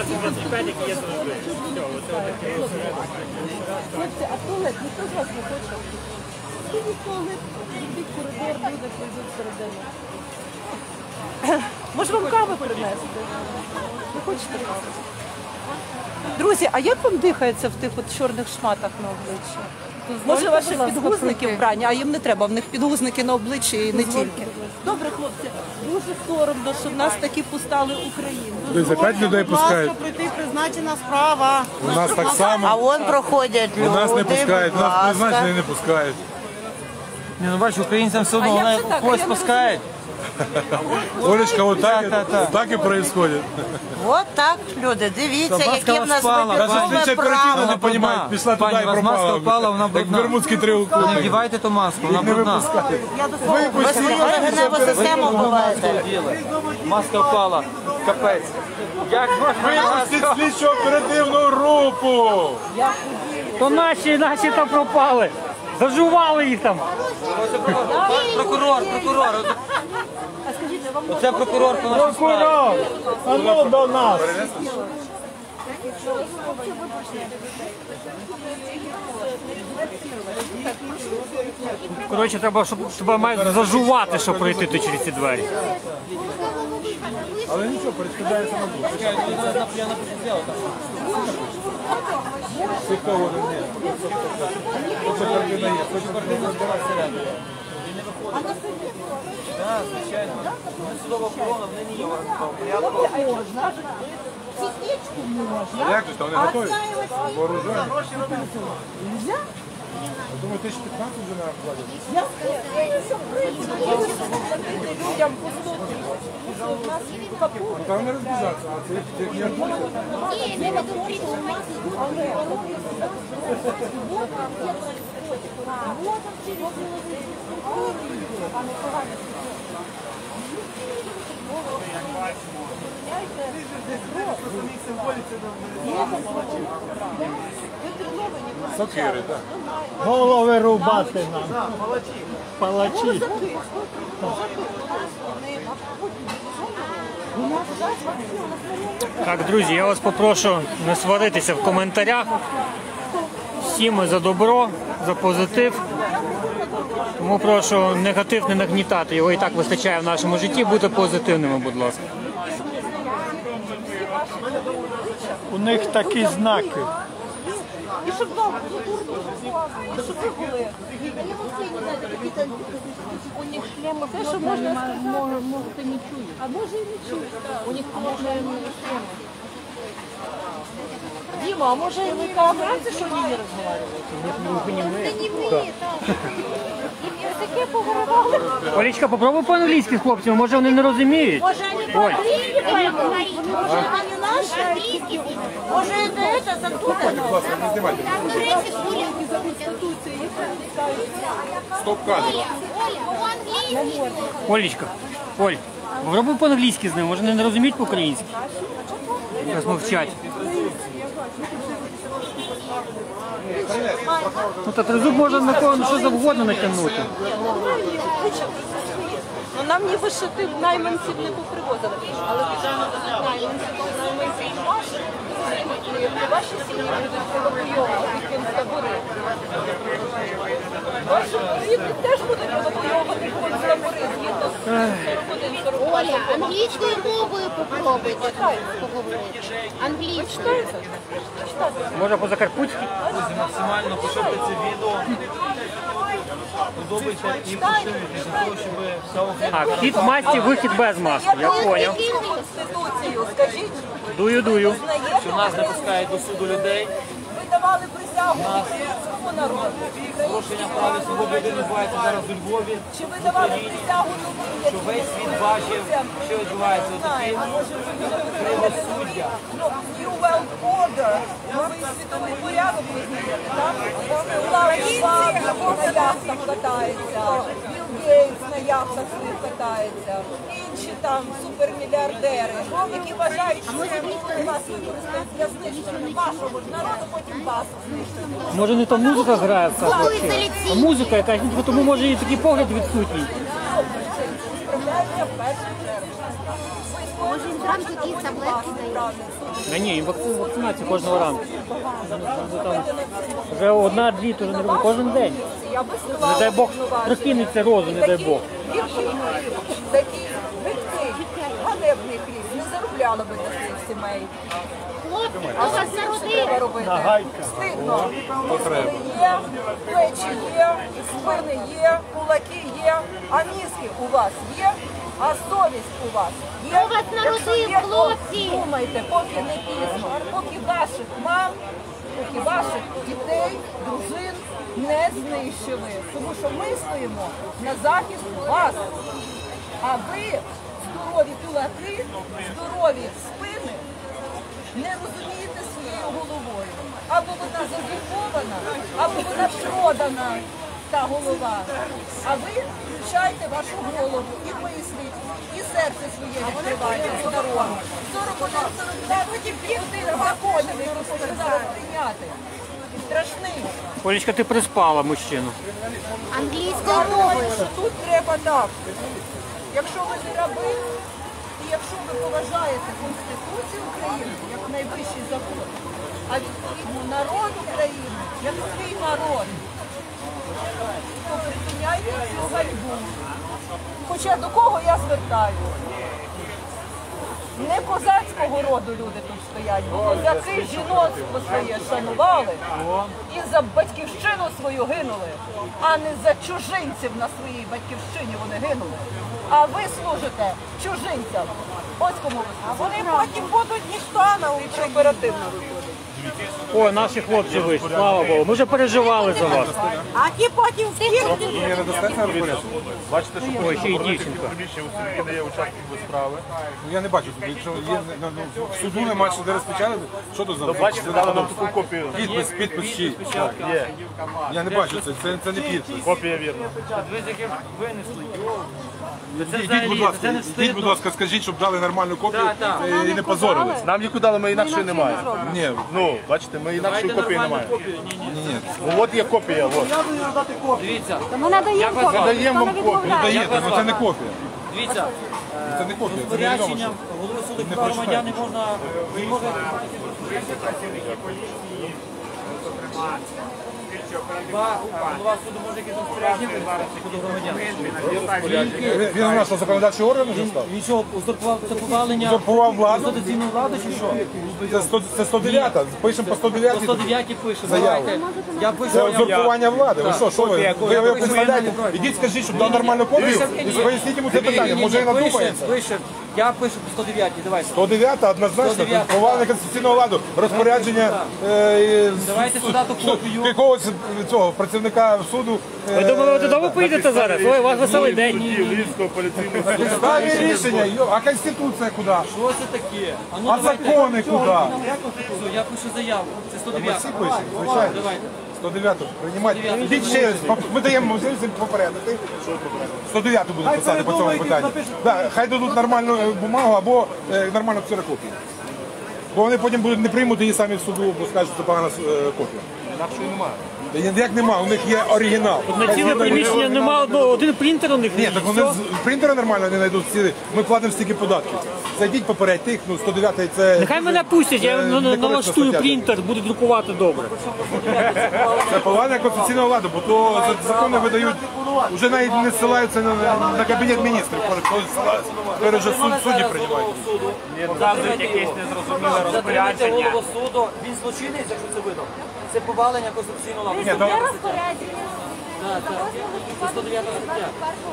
Хлопці, а туалет ніхто з вас не хоче? Ідіть в туалет, йдіть в коридор, люди прийдуть всередину. Може вам кави принести? Ви хочете кави? Друзі, а як вам дихається в тих от чорних шматах на обличчі? Може, ваші підгузники вбрані, а їм не треба, в них підгузники на обличчі і не тільки. Добре, хлопці, дуже соромно, що в нас такі пускали Україну. За п'ять людей пускають. Прийти призначена справа. У нас так само. А вон проходять люди. У нас не пускають, у будь нас ласка. призначені не пускають. Ні, ну бачиш, українцям все одно, вони когось пускають. Олечка, вот так, так, так і происходит. От так, люди, дивіться, Маска яке в нас впала. вибіркове Навіть право. оперативно не розуміють, пішла туди Пані, і у вас маска впала, пропала. вона Як брудна. Бермудський треугольник. Не вдівайте ту маску, вона Не брудна. випускають. Ви свою легеневу систему вбиваєте. Маска впала, капець. Як Випустіть слідчу оперативну групу. То наші, наші там пропали. Зажували їх там. Прокурор, прокурор. Оце прокурор по нашій справі. Прокурор, а ну до нас. Коротше, треба, щоб тебе мають зажувати, щоб пройти ти через ці двері. Але нічого, перешкодається на бух. Цих кого не. Хоче картина є, хоче картина збиратися рядом. Так, звичайно. Ми судова охорона, в неї є порядку. Як же, то вони готові? Вооружені. Я думаю, тисяч п'ятнадцять вже не платять. Я скажу, що прийду. Людям по сто. Ну там не розбіжаться, а це як не буде. Ні, не буду придумати. Сокири, так. Голови рубати нам. Палачі. Так, друзі, я вас попрошу не сваритися в коментарях. Всі ми за добро, за позитив. Тому прошу негатив не нагнітати. Його і так вистачає в нашому житті. Будьте позитивними, будь ласка. У них такі знаки. І щоб вам щоб ви були. У них шлемы, те, що можна, может, и не чуют. А может, и не чуют. У них положенные шлемы. Дима, а може і ви кажете, що вони не розмовляють? Це не ми, так. І язики погорували. Олечка, попробуй по-англійськи з хлопцями, може вони не розуміють. Може, вони Оль. по-англійськи поговорить? Може, вони наші? Може, це це закупено? Там, до речі, сурянки за Конституцією. Стоп-кадр. Оля, по-англійськи. Олечка, Оль, попробуй по-англійськи з ними, може вони не розуміють по-українськи. Зараз мовчать. Ну, та тризуб може на кого що завгодно натягнути. Ну нам ніби що ти найманців не попривозили. Але найманців, найманців ваші, ваші сім'ї будуть евакуйовані в концтабори. Ваші рідні теж будуть евакуйовані в концтабори, згідно з сорок один сорок два. Оля, англійською мовою попробуйте поговорити. Англійською. Може по-закарпутськи? Максимально поширити це відео. подобається і поширюють для того, щоб вся Україна... А, вхід в масці, вихід без маски, я поняв. Конституцію, скажіть, Дую, дую. Що нас не пускають до суду людей, ви давали присягу українському народу. порушення прав і свободи людини відбувається зараз у Львові, Чи ви в давали Україні, присягу новим, що весь світ бачив, що відбувається у такий кривосуддя. Ну, New World Order, новий світовий порядок визнаєте, так? Українці на яхтах катаються, Білл Гейтс на яхтах своїх катається, інші там супермільярдери, які вважають, що нас використають для знищення вашого ж народу, потім вас знищити. Може не та музика грає в нас взагалі, а музика якась, ну, тому може і такий погляд відсутній. Справляється в першу чергу. Може, їм зранку якісь таблетки дають? А ні, їм вакци- вакцинація кожного ранку. Ну, там вже одна-дві, то вже не робить кожен день. Я би Не склала дай Бог, повноваження. прокинеться розум, не дай Бог. Такий такий гидкий, ганебний хліб не заробляли би для своїх сімей. А що це треба робити? Стидно. Мускули є, плечі є, спини є, кулаки є, а мізки у вас є, а совість у вас є. Хто вас Якщо народив, є, то хлопці? думайте, поки не пізно, поки ваших мам, поки ваших дітей, дружин не знищили. Тому що ми стоїмо на захист вас. А ви, здорові кулаки, здорові спини, не розумієте своєю головою. Або вона зазурпована, або вона продана, та голова. А ви включайте вашу голову і мисліть, і серце своє відкривайте з народу. сорок один сорок два, потім півтора законів, які хочуть зараз прийняти. Страшний. Олечка, ти приспала мужчину. Англійською Я думаю, мовою. що тут треба так. Якщо ви не раби, і якщо ви поважаєте Конституцію України як найвищий закон, а відповідно народ України як свій народ, то припиняйте цю ганьбу. Хоча до кого я звертаю? Не козацького роду люди тут стоять, бо козаки жіноцтво своє шанували і за батьківщину свою гинули, а не за чужинців на своїй батьківщині вони гинули. А ви служите чужинцям. Ось кому ви служите. Вони потім будуть ніхто на оперативно виходить. О, наші хлопці вийшли, слава Богу. Ми вже переживали за вас. А ті потім втікнуть. Мені не достатньо розпорядження? Бачите, що Ой, ще й дівчинка. приміщення у собі не є учасників справи. Ну, я не бачу, якщо є, ну, ну, в суду немає що де розпечатати, що тут за... Бачите, дали нам таку копію. Підпис, підпис чий? Є. Я не бачу, це, це, це не підпис. Копія вірна. Ви з яких винесли? Ідіть, будь ласка, ідіть, будь ласка, скажіть, щоб дали нормальну копію Так, так. е, і не позорились. Нам яку дали, ми інакшої немає. Ні, Ну, бачите, ми інакшої копії немає. ні, ні. Ну, от є копія, от. Дивіться, Ми надаємо вас Ми даємо вам копію, Як даєте, вас але це не звати? копія. дивіться, Це не копія, це невідомо що. розпорядженням голови суду Не прав прочитаєте. громадян не можна... не може... Ба- Голова суду може якісь розпорядження щодо громадян. Він- Він у нас на законодавчий орган вже став? Він що, узурпував це повалення Узурпував владу? конституційну владу чи що? Це сто- Це сто дев'ята, пишемо по сто дев'ятій. По сто дев'ятій пише, Заяву. давайте. Я пишу. Це узурпування влади. Ви Так. що, що ви? Ви його представляєте? Ідіть скажіть, щоб дав нормальну копію і поясніть йому це питання. Може і надумається? Пише, я пишу по сто дев'ятій, давайте. сто дев'ята однозначно, сто дев'ята, повалення конституційного ладу, розпорядження е, Давайте сюди ту копію. якогось цього працівника суду. Ви думали, ви додому поїдете зараз? Ой, у вас веселий день. Львівського поліційного Ставі рішення, йо, а Конституція куди? Що це таке? ну, А давайте. закони куди? Все, я пишу заяву. Це сто Ми дев'ята. всі пишемо, звичайно. Давайте. сто дев'яту приймайте. Ідіть ще раз, ми даємо можливість попередити. сто дев'яту будемо писати по цьому питанню. Да, хай дадуть нормальну е, бумагу або е, нормальну ксерокопію. Бо вони потім будуть не приймуть її самі в суду, бо скажуть, що це погана е, копія. Інакшої немає. Як нема, у них є оригінал. На ціле приміщення немає одного, один принтер у них. Ні, так вони з принтера нормально не знайдуть всі. Ми платимо стільки податків. Зайдіть попередь тих, ну сто дев'ятий це... Нехай мене пустять, я е, на- на- некоректна налаштую стаття. принтер, буду друкувати добре. Це повалення конституційного ладу, бо то за- закони видають, вже навіть не ссилаються на, на кабінет міністрів, коли ссилаються, тепер вже суд, судді приймають. Показують якесь незрозуміле Затримайте розпорядження. голову суду. Він злочинець, якщо це видав. Це повалення конституційного ладу. Ні, то- Є розпорядження. Це сто дев'ята стаття.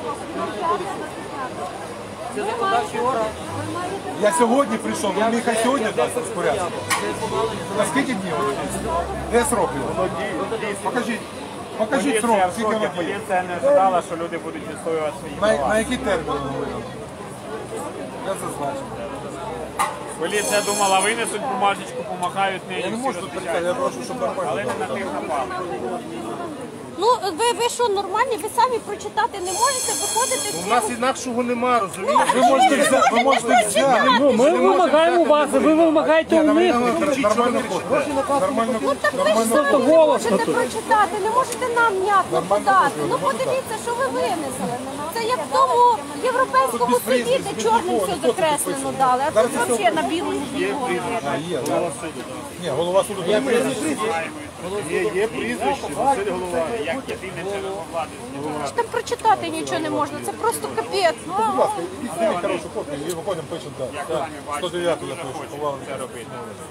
Це законодавчий орган. Я сьогодні прийшов, ви мені хай сьогодні дасть розпорядок. На скільки днів? Де срок його? Покажіть. Покажіть срок, скільки воно діє. Поліція не ожидала, що люди будуть відстоювати свої На, права. на який термін воно видано? Я зазначив. Поліція думала, винесуть бумажечку, помахають нею. Я не можу тут прийти, я прошу, щоб нормально. Але не на тих напали. Ну, ви, ви що, нормальні? Ви самі прочитати не можете, виходите У нас інакшого нема, розумієте? Ви можете взяти, ви можете взяти. Ну, ми вимагаємо у вас, а ви вимагаєте у них. Нормально Нормально Ну так ви ж самі не можете прочитати, не можете нам ніяк подати. Ну подивіться, що ви винесли. Це як в тому європейському суді, де чорним все закреслено дали, а тут взагалі на білому білому. Ні, голова суду. Є, є прізвище, Василь Голова. Як єдине через влади. Ж там прочитати нічого не можна, це просто капець. Будь ласка, ідіть зніміть хорошу копію, і виходимо, пишемо, так. сто дев'яту я пишу, повалено. Це робити.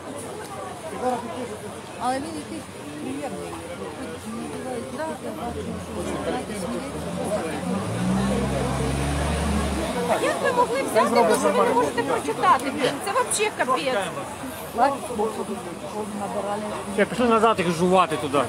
Але він якийсь приємний. А як ви могли взяти, якщо ви не можете прочитати? Блін, це взагалі капець. Все, пішли назад їх жувати туди.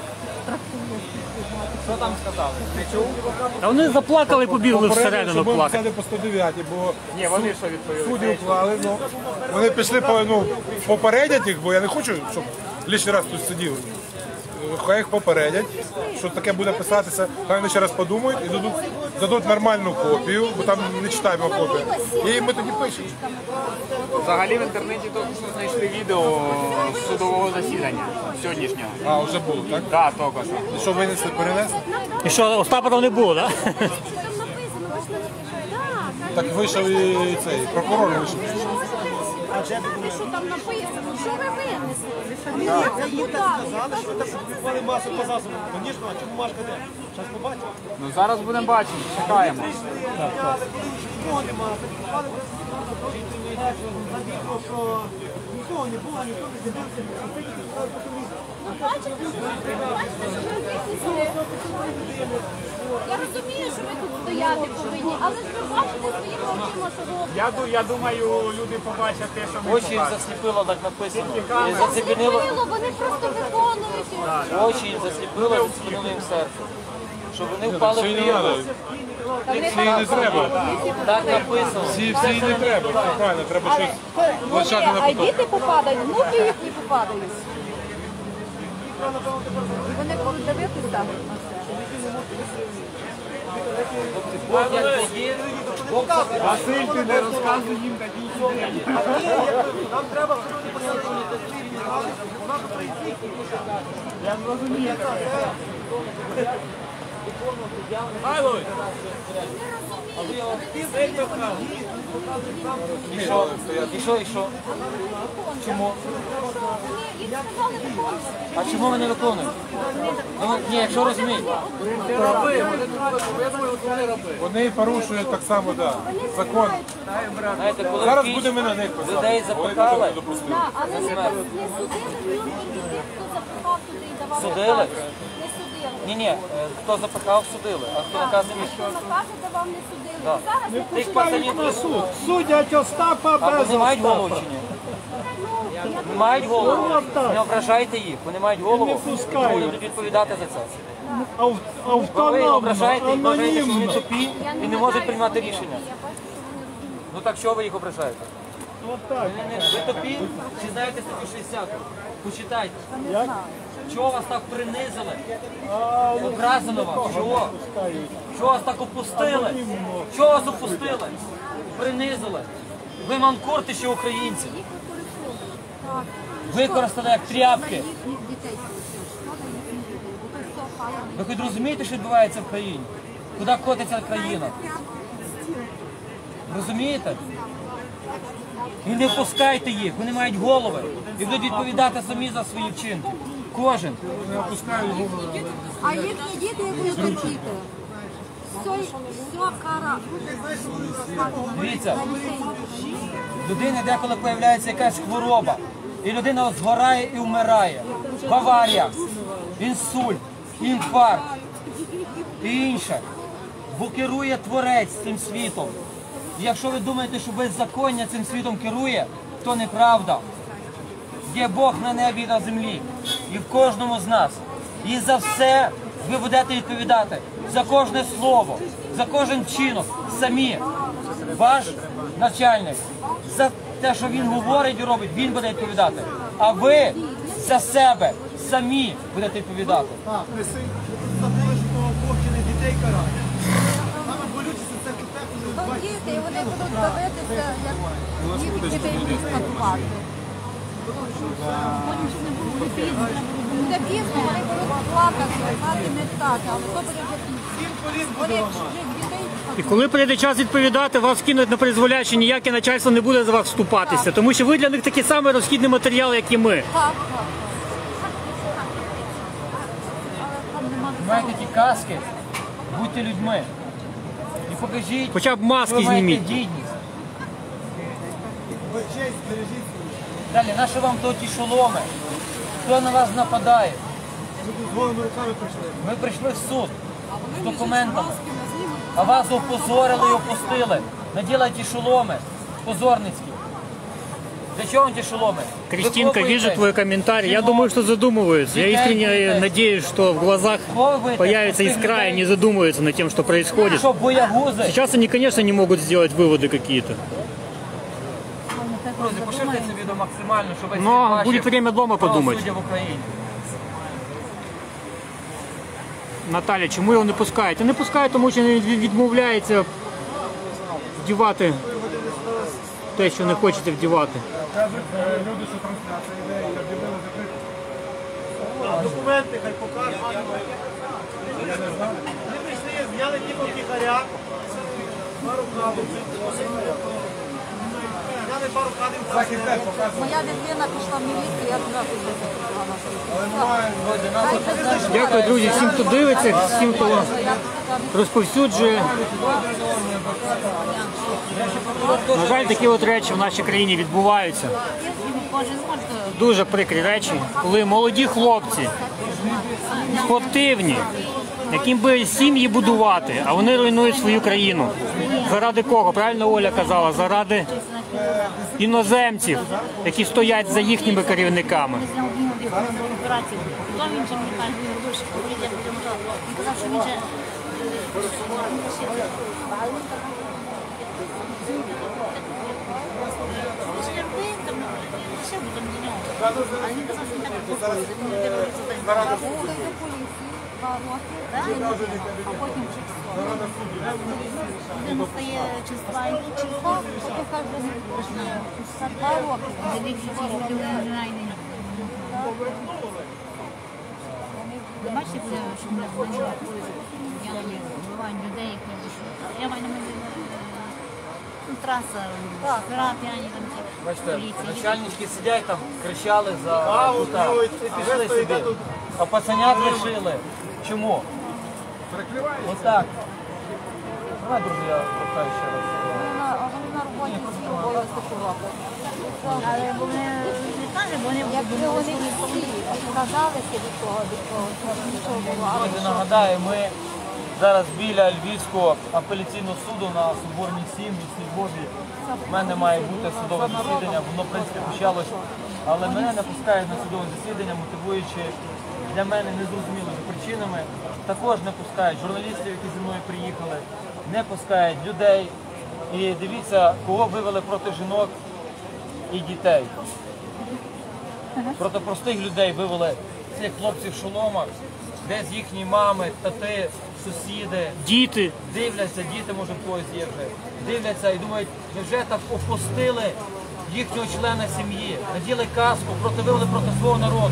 Що там сказали? Ти чув? Та вони заплакали і побігли всередину Щоб плакати. сяде по сто дев'ятій, бо Ні, вони що відповіли? судді уклали, ну, вони пішли по, ну, попередять їх, бо я не хочу, щоб лишній раз тут сидів. Хай їх попередять, що таке буде писатися, хай вони ще раз подумають і дадуть, дадуть нормальну копію, бо там не читаємо копію. І ми тоді пишемо. Взагалі в інтернеті тільки що знайшли відео судового засідання сьогоднішнього. А, вже було, так? Так, тільки що. І що винесли, перенесли? І що, Остапа там не було, так? Так вийшов і цей, прокурор вийшов. Що там написано? Що ви винесли? Вони масу по засобу. Звісно, а чому Машка де? Зараз побачимо. Ну зараз будемо бачити, чекаємо. Нікого немає. Нікого не було, ніхто не дивився. Бачите, я розумію, що ви тут стояти повинні, але ж ви бачите своїми очима, що робите. Я, ду- я думаю, люди побачать те, що ми Очі їм покажемо. засліпило, так написано. І Вони зацепенило, вони просто виконують. очі їм засліпило, зацепенило їм серце. Щоб вони впали в прірву. Всі не треба. Так написано. Всі, всі не треба. Все правильно, треба щось лишати на А потом. діти попадають, внуки їхні попадають. Вони будуть дивитися. Василь, ти не розказуй їм такі історії. Нам треба Я зрозумію. Хайло! І що? І що, і що? Чому? А чому ви не виконуєте? Ну, ні, якщо розумієте. Вони порушують так само, так. Закон. Знаєте, коли Зараз в будемо на них Київ людей запихали, Так, але не судили хто запихав туди і давав. Судили? наказ. Не судили. ні, ні, хто запихав, судили, а хто наказує, Хто накаже, давав не судили. Да. Зараз не тих пацанів Суд. Судять Остапа А без вони мають голову Остапа. чи ні? Не мають голову. Не ображайте їх, вони мають голову. пускають. Будуть відповідати за це. Ав- Бо ви Автономно, ображаєте їх, вважаєте, що вони анонімно. тупі і не можуть приймати рішення. Ну так що ви їх ображаєте? Отак. Ви, не- ви тупі? Чи знаєте статтю шістдесят? Почитайте. Чого вас так принизили? Образили вас? Чого? Чого вас так опустили? Чого вас опустили? Принизили. Ви манкурти ще українці. Використали як тряпки. Ви хоч розумієте, що відбувається в країні? Куди котиться країна? Розумієте? І не впускайте їх, вони мають голови. І будуть відповідати самі за свої вчинки. Кожен. А їхні діти як не терпіти. Все, все кара. Дивіться, в людини деколи з'являється якась хвороба. І людина от згорає і вмирає. В аваріях, інсульт, інфаркт. і інше. Бо керує Творець цим світом. І якщо ви думаєте, що беззаконня цим світом керує, то неправда. Є Бог на небі і на землі. І в кожному з нас. І за все ви будете відповідати. За кожне слово, за кожен вчинок. Самі. Ваш начальник. За те, що він говорить і робить, він буде відповідати. А ви за себе самі будете відповідати. Так, не забули, що Бог чи не дітей карає. Саме болючість це те, коли То діти, і вони будуть дивитися, як їх дітей будуть спадкувати. Буде пізно, вони будуть плакати, мати не стати, але то буде вже пізно. Вони як дітей. І коли прийде час відповідати, вас кинуть на призволяще, ніяке начальство не буде за вас вступатися, тому що ви для них такий самий розхідний матеріал, як і ми. Так, так. Маєте ті каски, будьте людьми. І покажіть, Хоча б маски що ви маєте зніміть. гідність. Далі, нащо вам то ті шоломи? Хто на вас нападає? Ми прийшли в суд з документами, а вас опозорили і опустили. Наділи ті шоломи позорницькі. Для чого вам ті шоломи? Кристинка, вижу твой комментарий. Я думаю, что задумываются. Я искренне надеюсь, что в глазах появится искра и не задумываются над тем, что происходит. Сейчас они, конечно, не могут сделать выводы какие-то. Друзі, поширте це відео максимально, щоб весь світ Но бачив будет время дома подумать. правосуддя в Україні. Наталя, чому його не пускають? Не пускають, тому що він відмовляється вдівати те, що не хочете вдівати. Кажуть, люди, що трансляція йде, і об'явили закриту. Документи хай покажуть. Ми прийшли, зняли типу втіхаря, пару кадрів. Зняли пару кадрів. Моя дитина пішла в міліцію, я туди підвезла. Дякую, друзі, всім, хто дивиться, всім, хто розповсюджує. На жаль, такі от речі в нашій країні відбуваються. Дуже прикрі речі, коли молоді хлопці, спортивні, яким би сім'ї будувати, а вони руйнують свою країну. Заради кого? Правильно Оля казала, заради іноземців, які стоять за їхніми керівниками. А потім людина стає числа і числа, то каже, два роки. Бачите, що ми вбивають людей, я маю на увазі траса, пірані, там Бачите, поліція. начальнички сидять там, кричали за тута, пішли собі. А пацанят лишили. Чому? Отак. Давай, друзі, я повтаю ще раз. Вони на роботі всі обов'язки роблять. Але вони не кажуть, бо вони Якби вони всі відказалися від того, від того, нічого було. Друзі, нагадаю, ми зараз біля Львівського апеляційного суду на Соборній сім в місті Львові. У мене має бути судове засідання, воно, в принципі, почалось, але мене не пускають на судове засідання, мотивуючи для мене незрозумілими причинами. Також не пускають журналістів, які зі мною приїхали, не пускають людей. І дивіться, кого вивели проти жінок і дітей. Проти простих людей вивели цих хлопців в шоломах, де з їхні мами, тати, сусіди. Діти. Дивляться, діти, може, в когось є вже. Дивляться і думають, невже так опустили їхнього члена сім'ї, наділи каску, проти вивели проти свого народу.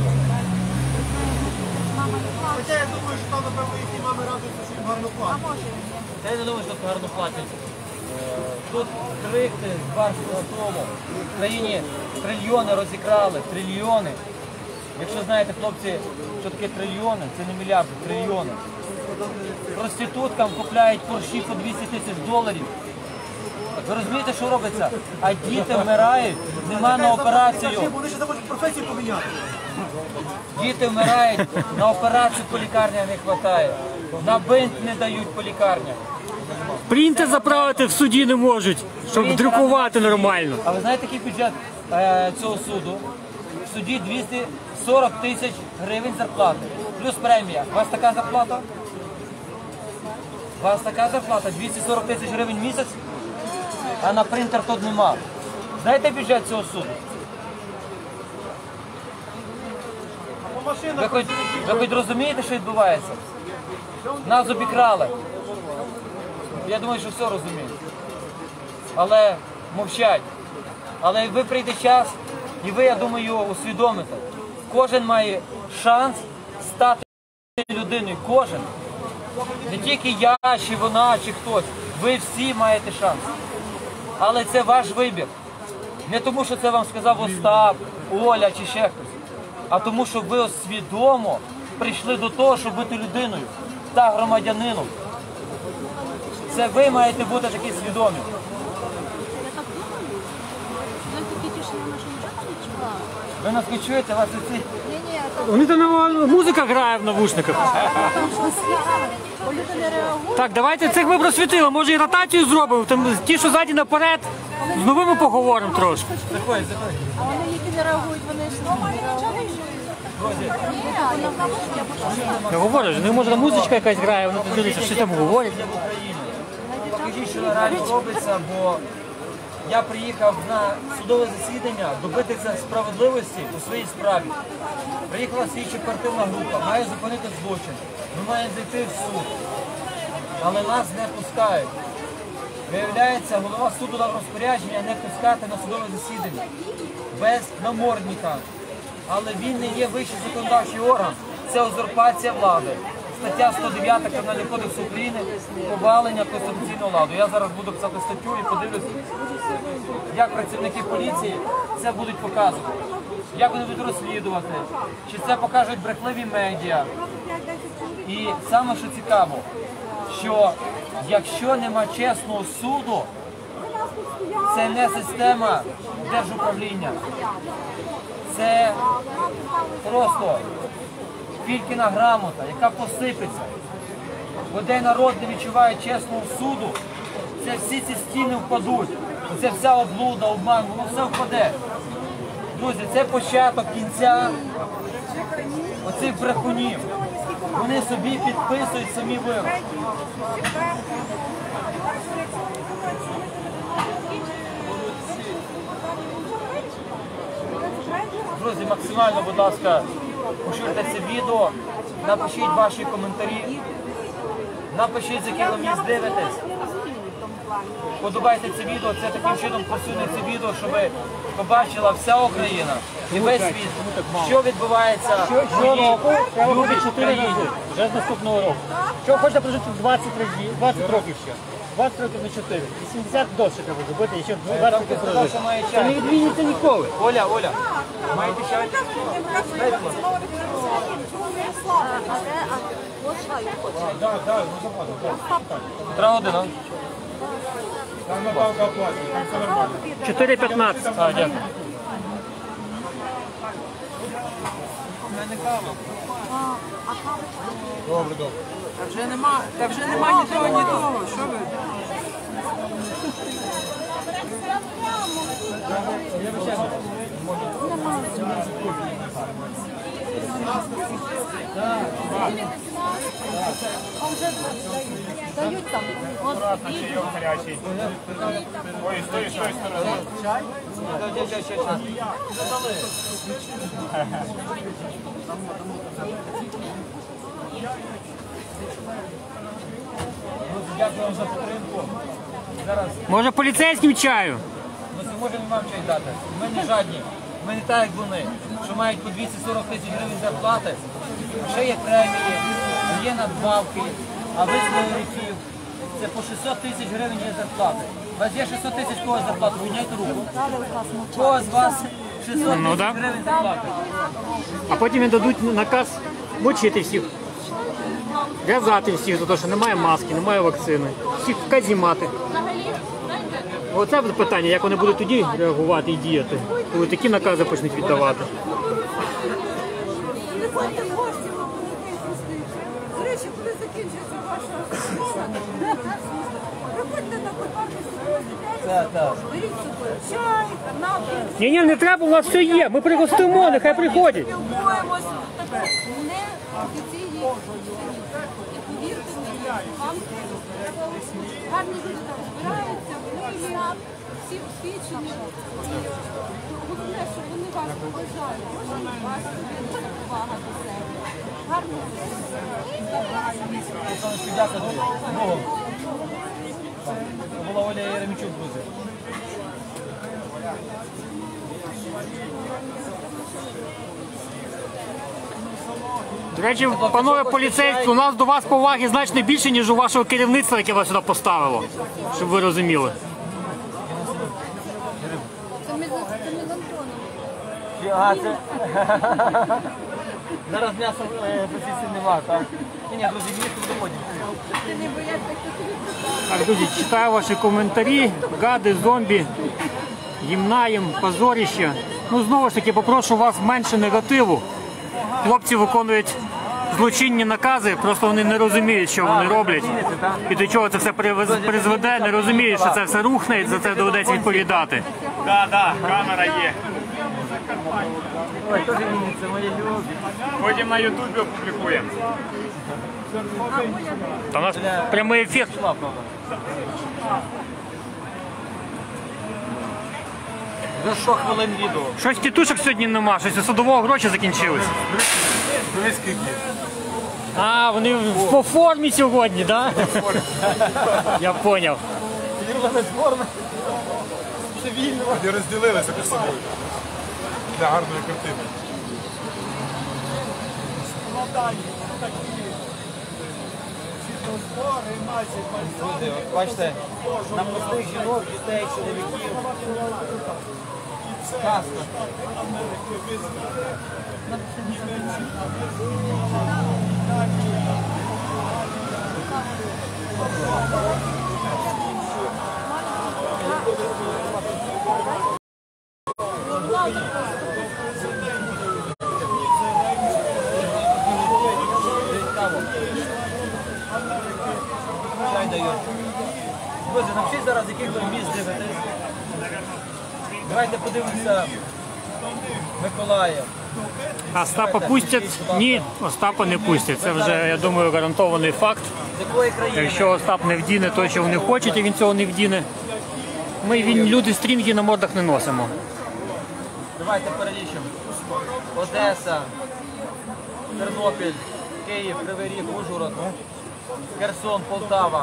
Хоча я думаю, що там, напевно, їхні мами радуються, що їм гарно платять. Та я не думаю, що тут гарно платять. Е, Тут крихти з барського тому. В країні трильйони розікрали, трильйони. Якщо знаєте, хлопці, що таке трильйони, це не мільярди, трильйони. Проституткам купляють порші по двісті тисяч доларів. Ви розумієте, що робиться? А діти вмирають, нема на операцію. Вони ще захочуть професію поміняти. Діти вмирають, на операцію по лікарнях не вистачає. На бинт не дають по лікарнях. Принтер заправити в суді не можуть, щоб друкувати нормально. А ви знаєте, який бюджет е, цього суду? В суді двісті сорок тисяч гривень зарплати. Плюс премія. У вас така зарплата? У вас така зарплата? двісті сорок тисяч гривень в місяць, а на принтер тут нема. Знаєте бюджет цього суду? Ви хоч, ви хоч розумієте, що відбувається? Нас обікрали. Я думаю, що все розуміють. Але мовчать. Але ви прийде час, і ви, я думаю, усвідомите. Кожен має шанс стати людиною. Кожен. Не тільки я, чи вона, чи хтось. Ви всі маєте шанс. Але це ваш вибір. Не тому, що це вам сказав Остап, Оля чи ще хтось. А тому, що ви свідомо прийшли до того, щоб бути людиною та громадянином. Це ви маєте бути такі свідомі. Ви нас не чуєте, вас оці... Вони там музика грає в навушниках. Так, давайте цих ми просвітили, може і ротацію зробимо. Там ті, що ззаді наперед, з новими поговоримо трошки. Заходь, заходь. А вони які не реагують, вони ж Я говорю, не може музичка якась грає, вони тут дивляться, що там говорять. Покажіть, що реально робиться, бо я приїхав на судове засідання добитися справедливості у своїй справі. Приїхала слідча оперативна група, має зупинити злочин. Ми маємо зайти в суд. Але нас не пускають. Виявляється, голова суду дав розпорядження не пускати на судове засідання. Без намордника. Але він не є вищий законодавчий орган. Це узурпація влади. Стаття сто дев'ята Кримінального кодексу України повалення конституційного ладу. Я зараз буду писати статтю і подивлюся, як працівники поліції це будуть показувати. Як вони будуть розслідувати, чи це покажуть брехливі медіа. І саме що цікаво, що якщо нема чесного суду, це не система держуправління. Це просто Фількіна грамота, яка посипеться. Бо де народ не відчуває чесного суду, це всі ці стіни впадуть. Це вся облуда, обман, воно все впаде. Друзі, це початок кінця оцих брехунів. Вони собі підписують самі вироки. Друзі, максимально, будь ласка, поширте це відео, напишіть ваші коментарі, напишіть, з яким ви місць дивитесь. Подобайте це відео, це таким чином просуне це відео, щоб побачила вся Україна і весь світ, що відбувається в моїй любій країні. Вже з наступного року. Що хочете прожити двадцять років ще? двадцять років на чотири. вісімдесят довше треба зробити, і ще двадцять років прожити. Це не відміниться ніколи. Оля, Оля, маєте ще? Дайте, будь ласка. Котра година? чотири п'ятнадцять. А, дякую. Добре, добре. Та вже нема, та вже нема ні того, ні того. Що ви? дають там. Аккуратно, чайок гарячий. Ой, з тої, з тої сторони. Чай? Чай, чай, чай, чай. Дякую вам за підтримку. Зараз. Може поліцейським чаю? Ми не можемо вам чай дати. Ми не жадні. Ми не так, як вони, що мають по двісті сорок тисяч гривень зарплати. Ще є премії, є надбавки, а ви з бойовиків. Це по шістсот тисяч гривень є зарплати. У вас є шістсот тисяч когось зарплати, підняйте руку. Кого з вас шістсот Ну, тисяч да. гривень зарплати? А потім їм дадуть наказ мочити всіх. В'язати всіх за те, що немає маски, немає вакцини. Всіх в казімати. Оце буде питання, як вони будуть тоді реагувати і діяти, коли такі накази почнуть віддавати. Не ходьте в гості, вам не речі, коли закінчиться ваша школа, приходьте на бульварну сімнадцять, беріть з собою чай, напій. Ні, ні, не треба, у нас все є. Ми пригостимо, нехай приходять. Спілкуємось, таке не офіційні. І повірте мені, вам гарні люди там збираються, вони є всі освічені. Головне, щоб вони вас поважали. Кожен вас буде повага до себе. Гарно. Була Оля Єремчук, друзі. До речі, панове поліцейські, у нас до вас поваги значно більше, ніж у вашого керівництва, яке вас сюди поставило, щоб ви розуміли. А, це... Зараз м'ясо сосиски нема, так? Ні, ні, друзі, місто доходить. Так, друзі, читаю ваші коментарі. Гади, зомбі, гімнаєм, позоріще. Ну, знову ж таки, попрошу вас менше негативу. Хлопці виконують злочинні накази, просто вони не розуміють, що вони роблять. І до чого це все призведе, не розуміють, що це все рухне, і за це доведеться відповідати. Так, так, камера є. Ой, теж це мої люди. Потім на ютубі опублікуємо. Та у нас прямий ефір. За сто хвилин відео. Щось тітушок сьогодні нема, щось у садового гроші закінчились. А, вони по формі сьогодні, так? Я зрозумів. Цивільно. І розділилися між собою. Для гарної картини. Друзі, от бачите, на простих жінок, дітей, чоловіків. Казка. Чай дають. Друзі, напишіть зараз, який ви міст дивитесь. Давайте подивимося Миколаїв. А Остапа пустять? Ні, Остапа не пустять. Це вже, я думаю, гарантований факт. З якої країни? Якщо Остап не вдіне те, що вони хочуть, і він цього не вдіне, ми він, люди стрінги на мордах не носимо. Давайте перелічимо. Одеса, Тернопіль, Київ, Кривий Ріг, Ужгород, Херсон, Полтава,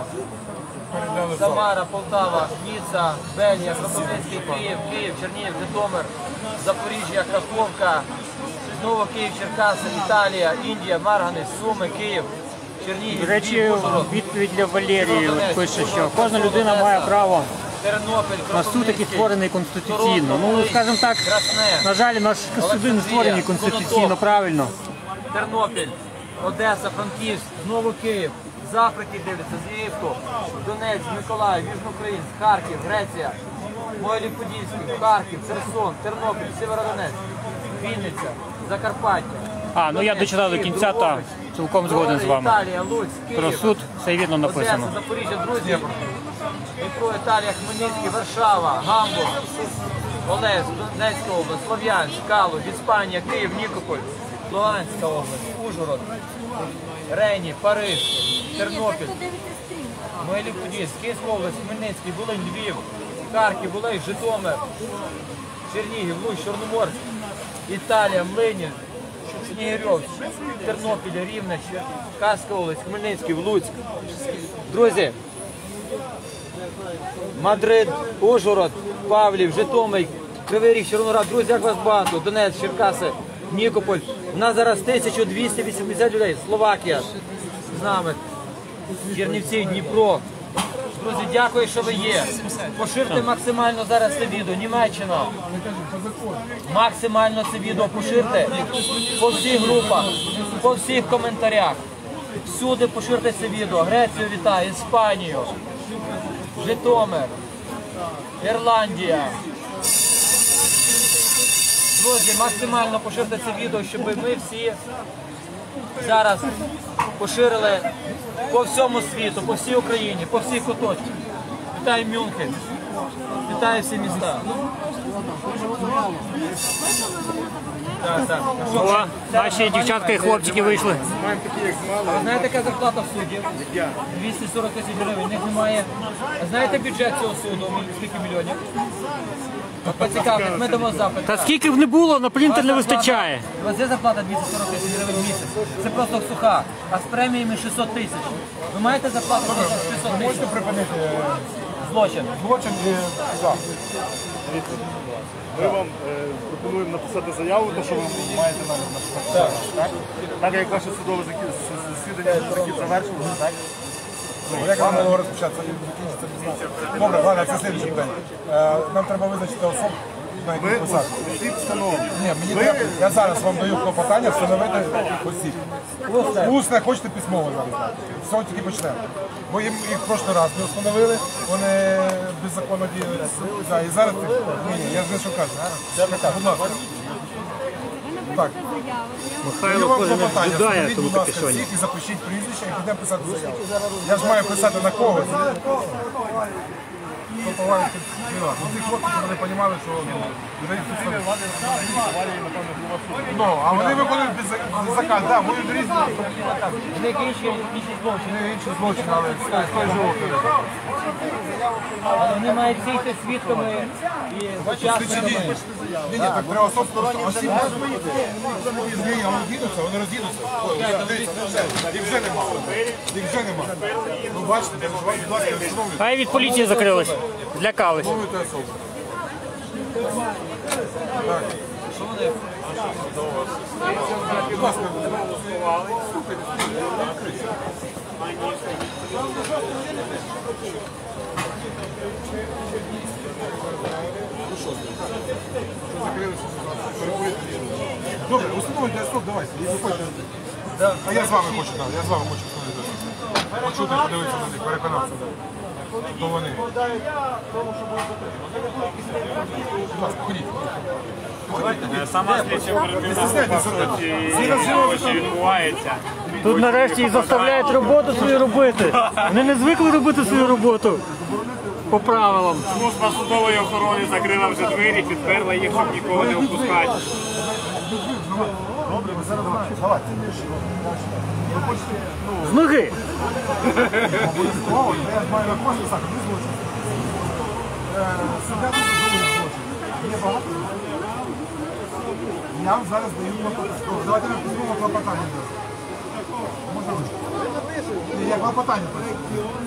Самара, Полтава, Ніцца, Бельгія, Кропивницький, Київ, Київ, Чернігів, Житомир, Запоріжжя, Каховка, знову Київ, Черкаси, Італія, Індія, Марганець, Суми, Київ, Чернігів, До речі, Львів, Ужгород, відповідь для Валерії пише, що кожна людина має право Тернопіль, на суд, який створений конституційно. Ну, скажімо так, на жаль, наш суди не створені конституційно правильно. Тернопіль, Одеса, Франківськ, знову Київ, з Африки дивляться, з Єгипту, Донецьк, Миколаїв, Южноукраїнськ, Харків, Греція, Могилів-Подільський, Харків, Херсон, Тернопіль, Сєвєродонецьк, Вінниця, Закарпаття. А, ну я дочитав до кінця, та цілком згоден з вами. Італія, Луцьк, Київ, Про суд все вірно написано. Одеса, Запоріжжя, друзі, Дніпро, Італія, Хмельницький, Варшава, Гамбург, Олесь, Донецька область, Слов'янськ, Калуш, Іспанія, Київ, Нікополь, Луганська область, Ужгород, Рені, Париж, Тернопіль, Могилів-Подільський, Київська область, Хмельницький, Волинь, Львів, Харків, Волинь, Житомир, Чернігів, Луч, Чорноморськ, Італія, Млинів, Снігирьовськ, Тернопіль, Рівне, Черкаська область, Хмельницький, Луцьк. Друзі, Мадрид, Ужгород, Павлів, Житомир, Кривий Ріг, Чорноград. Друзі, як вас багато? Донецьк, Черкаси, Нікополь. У нас зараз тисяча двісті вісімдесят людей. Словакія з нами. Чернівці, Дніпро. Друзі, дякую, що ви є. Поширте максимально зараз це відео. Німеччина. Максимально це відео поширте по всіх групах, по всіх коментарях. Всюди поширте це відео. Грецію вітаю, Іспанію, Житомир, Ірландія. Друзі, максимально поширте це відео, щоб ми всі зараз поширили по всьому світу, по всій Україні, по всій куточці. Вітаю Мюнхен, вітаю всі міста. Так, так. О, наші дівчатка і хлопчики вийшли. А знаєте, яка зарплата в суді? двісті сорок тисяч гривень, в них немає. А знаєте бюджет цього суду? Скільки мільйонів? От поцікавте, ми дамо запит. Та скільки б не було, на принтер не вистачає. У вас є зарплата двісті сорок тисяч гривень в місяць? Це просто суха. А з преміями шістсот тисяч. Ви маєте зарплату шістсот тисяч? Можете припинити злочин? Злочин і так. Ми вам е, пропонуємо написати заяву, то що ви маєте нам написати. Так, так? Так як ваше судове закі- засідання завершилося, так? Ну, як нам було розпочатися, закінчиться не знаю. Добре, ладно, це слідчий день. Е, Нам треба визначити особу, на яку Ми писати. всі встановлені. Ні, мені треба, я зараз вам даю клопотання встановити осіб. Усне, хочете письмово зараз. Все, тільки почнемо. Бо їм їх в прошлий раз не встановили, вони беззаконно діяли. Да, і зараз, ні, ні, я ж не що кажу. Будь ласка. Так. Михайло Даю вам кожен клопотання, наблюдає, встановіть, тому будь ласка, капюшоні. всіх і запишіть прізвище і підемо писати заяву. Я ж маю писати на когось. Попливають під діла. Ну, ці хлопці, щоб вони розуміли, що людей Ну, а вони виконують без без заказ, так, будуть різні. Вони інші, інші злочини. Інші злочини, але з той живот. Але вони мають зійти свідками і учасниками. Ні, ні, так треба особливо, осіб не стоїть. Ні, вони роз'їдуться, вони роз'їдуться. Їх вже нема. Їх вже нема. Ну, бачите, будь ласка, встановлюйте. А й від поліції закрились. Злякались. Встановлюйте особу. Так. Що вони? Будь ласка, добре, установите особу, давайте, і виходьте. А я з вами хочу, так, я з вами хочу встановити. Почути, подивитися на них, переконатися. То вони. Будь ласка, ходіть. Сама слідча оперативна група що відбувається. Тут нарешті їх заставляють роботу свою робити. Вони не звикли робити свою роботу по правилам. Служба судової охорони закрила вже двері, підперла їх, щоб нікого не опускати. З ноги. Обов'язково, я маю на кожен сак, не злочин. Суддя не злочин. Є багато. Я вам зараз даю клопотання. Давайте ми пізьмемо клопотання. Можна ручку? Ні, я клопотання прошу.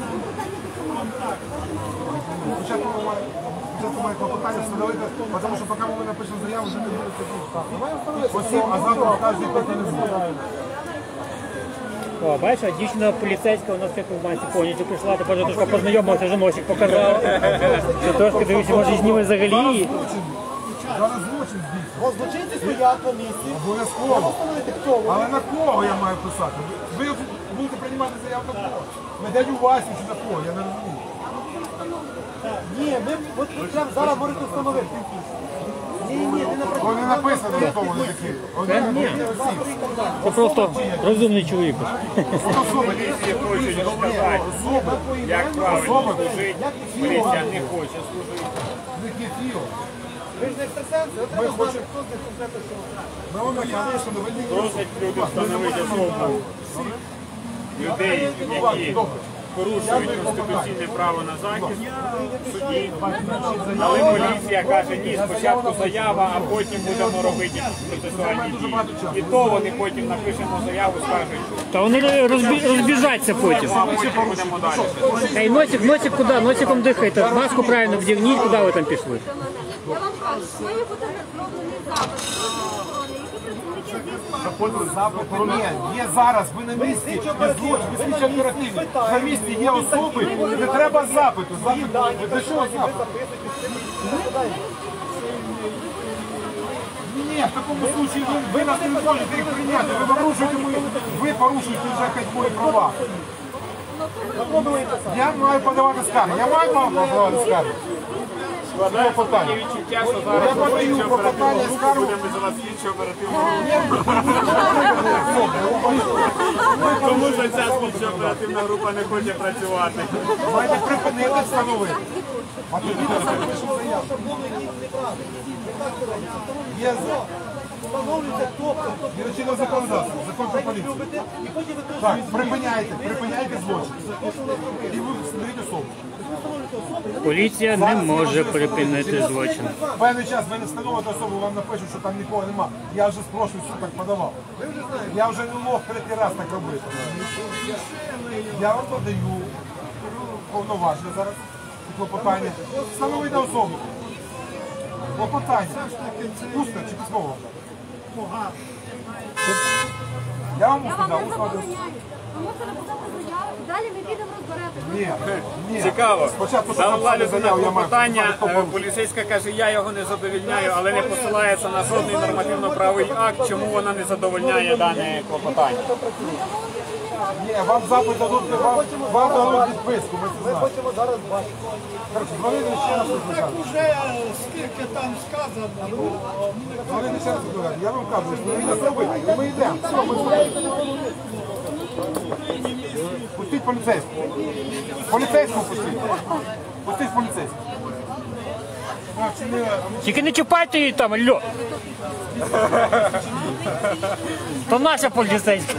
Спочатку ми маємо спочатку має клопотання встановити, тому що поки ми напишемо заяву, вже не буде таких. Осіб, а завтра скажуть, поки не буде. О, бачиш, а дівчина поліцейська у нас як в масі повністю прийшла, тепер трошки познайомилася, вже носик показала. Що трошки дивіться, може і зніме взагалі її. Зараз злочин здійснює. Злочинці стоять на місці. Обов'язково. Але на кого я маю писати? Ви будете приймати заяву на кого? На дядю Васю чи на кого? Я не розумію. Ні, ми от прямо зараз можете встановити. Ні, ні, не наприклад. Вони написано, хто вони такі. Вони не всі. Це просто розумний чоловік. Поліції хочуть розказати, як правильно служити. Поліція не хоче служити. Ви ж не екстрасенси, от треба знати, хто з них конкретно що. Ми вам наказали, що ви не Просять люди встановити особу людей, які порушують конституційне право на захист в суді. Але поліція каже, ні, спочатку заява, а потім будемо робити процесуальні дії. І то вони потім напишемо заяву, скажуть. Та вони розбі- розбіжаться потім. А потім будемо далі. Ей, носик, носик куди? Носиком дихайте. Маску правильно вдягніть, куди ви там пішли? Я вам кажу, має бути зроблений запит Заходили запит. Ні, є зараз, ви на місці, є злочин, ви слідчі оперативні. На місці є особи, не треба запиту. Запит, для чого запит? Ні, в такому случаї ви, ви нас не можете їх прийняти, ви порушуєте мої, ви порушуєте вже хоч мої права. Я маю подавати скарги, я маю право подавати скарги. Складається таке відчуття, що зараз слідчо оперативну групу будемо визивати слідчо оперативну групу. Тому що ця слідчо оперативна група не хоче працювати. Маєте припинити встановити. Є встановлюється, тобто Вірочинне законодавство, закон про поліцію. Так, припиняйте, припиняйте злочин. І ви встановіть особу. Поліція не може припинити злочин. В певний час ви не встановите особу, вам напишуть, що там нікого нема. Я вже спрошую, суд так подавав. Я вже не мог третій раз так робити. Я вам подаю повноваження зараз, клопотання. Встановити особу. Клопотання. Пусто чи письмово? Я вам сказав, усно. Далі ми підемо розбиратися. Ні, ні. Цікаво. Спочатку Задала людина заяву, я маю. питання, поліцейська каже, я його не задовольняю, але не посилається на жодний нормативно-правовий акт, чому вона не задовольняє дане клопотання. Ні, вам запит дадуть, вам, вам дадуть відписку, ми це знаємо. хочемо зараз бачити. Короче, дзвонили ще раз викликати. Вже скільки там сказано. Дзвонили ще раз викликати. Я вам кажу, що ви не зробите, ми йдемо. Все, ми зробимо. Пустіть поліцейську. Поліцейську пустіть. Пустіть поліцейську. Тільки не чіпайте її там, алло. То наша поліцейська.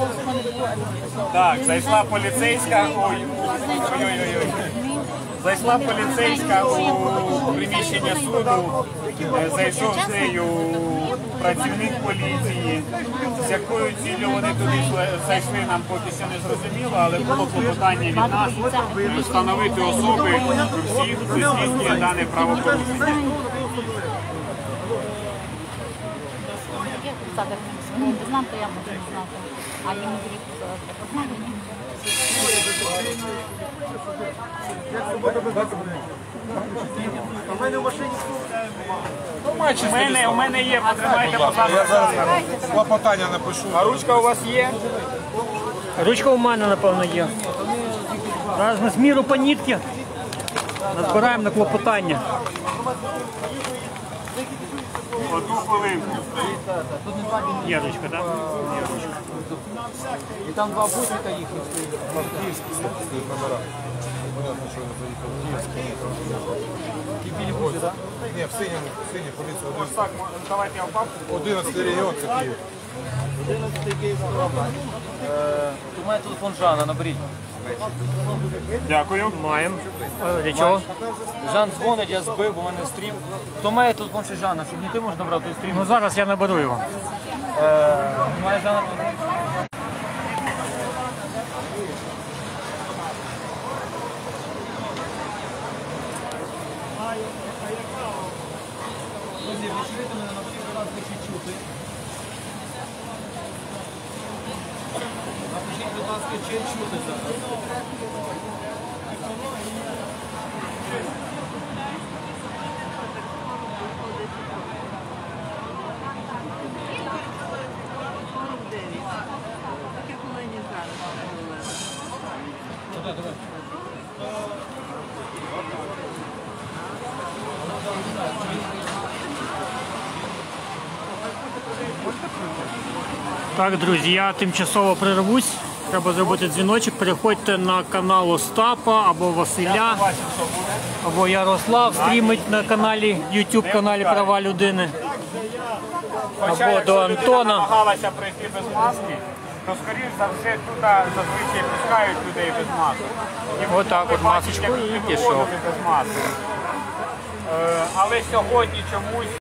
Так, зайшла поліцейська. Ой, ой-ой-ой. Зайшла поліцейська у приміщення суду, зайшов з нею працівник поліції. З якою ціллю вони туди зайшли, нам поки що не зрозуміло, але було клопотання від нас встановити особи всіх, хто здійснює дане правопорушення. Ну, без нам, то я можу не знати. А їм гріх познати. У мене в машині У мене, у мене є, потримайте, будь Я зараз ласка. клопотання напишу. А ручка у вас є? Ручка у мене, напевно, є. Зараз ми з міру по нитки назбираємо на клопотання. Одну хвилинку. Є ручка, так? Є ручка. І там два бусика їхні стоїть. Київські стоять номера. Понятно, що вони заїхали. І білі буси, так? Ні, в синьому, в синій поліції. Ось так, давайте я в папку. одинадцятий регіон, це Київ. одинадцятий Київська область. Тут у мене телефон Жана, наберіть. Дякую. Маємо. Для чого? Жан дзвонить, я збив, бо в мене стрім. Хто має телефон ще Жана, щоб не ти можеш набрати той стрім? Ну зараз я наберу його. Е, Має Жана. Друзі, відчуєте мене, напишіть, будь ласка, чи чути. Напишіть, будь ласка, чи чути зараз. Так, друзі, я тимчасово перервусь. Треба зробити дзвіночок. Переходьте на канал Остапа або Василя, або Ярослав стрімить на каналі, YouTube каналі Права людини. Або до Антона. Намагалася прийти без маски, то скоріш за все тут зазвичай пускають людей без маски. Отак от масочку і пішов. Без маски. Е, Але сьогодні чомусь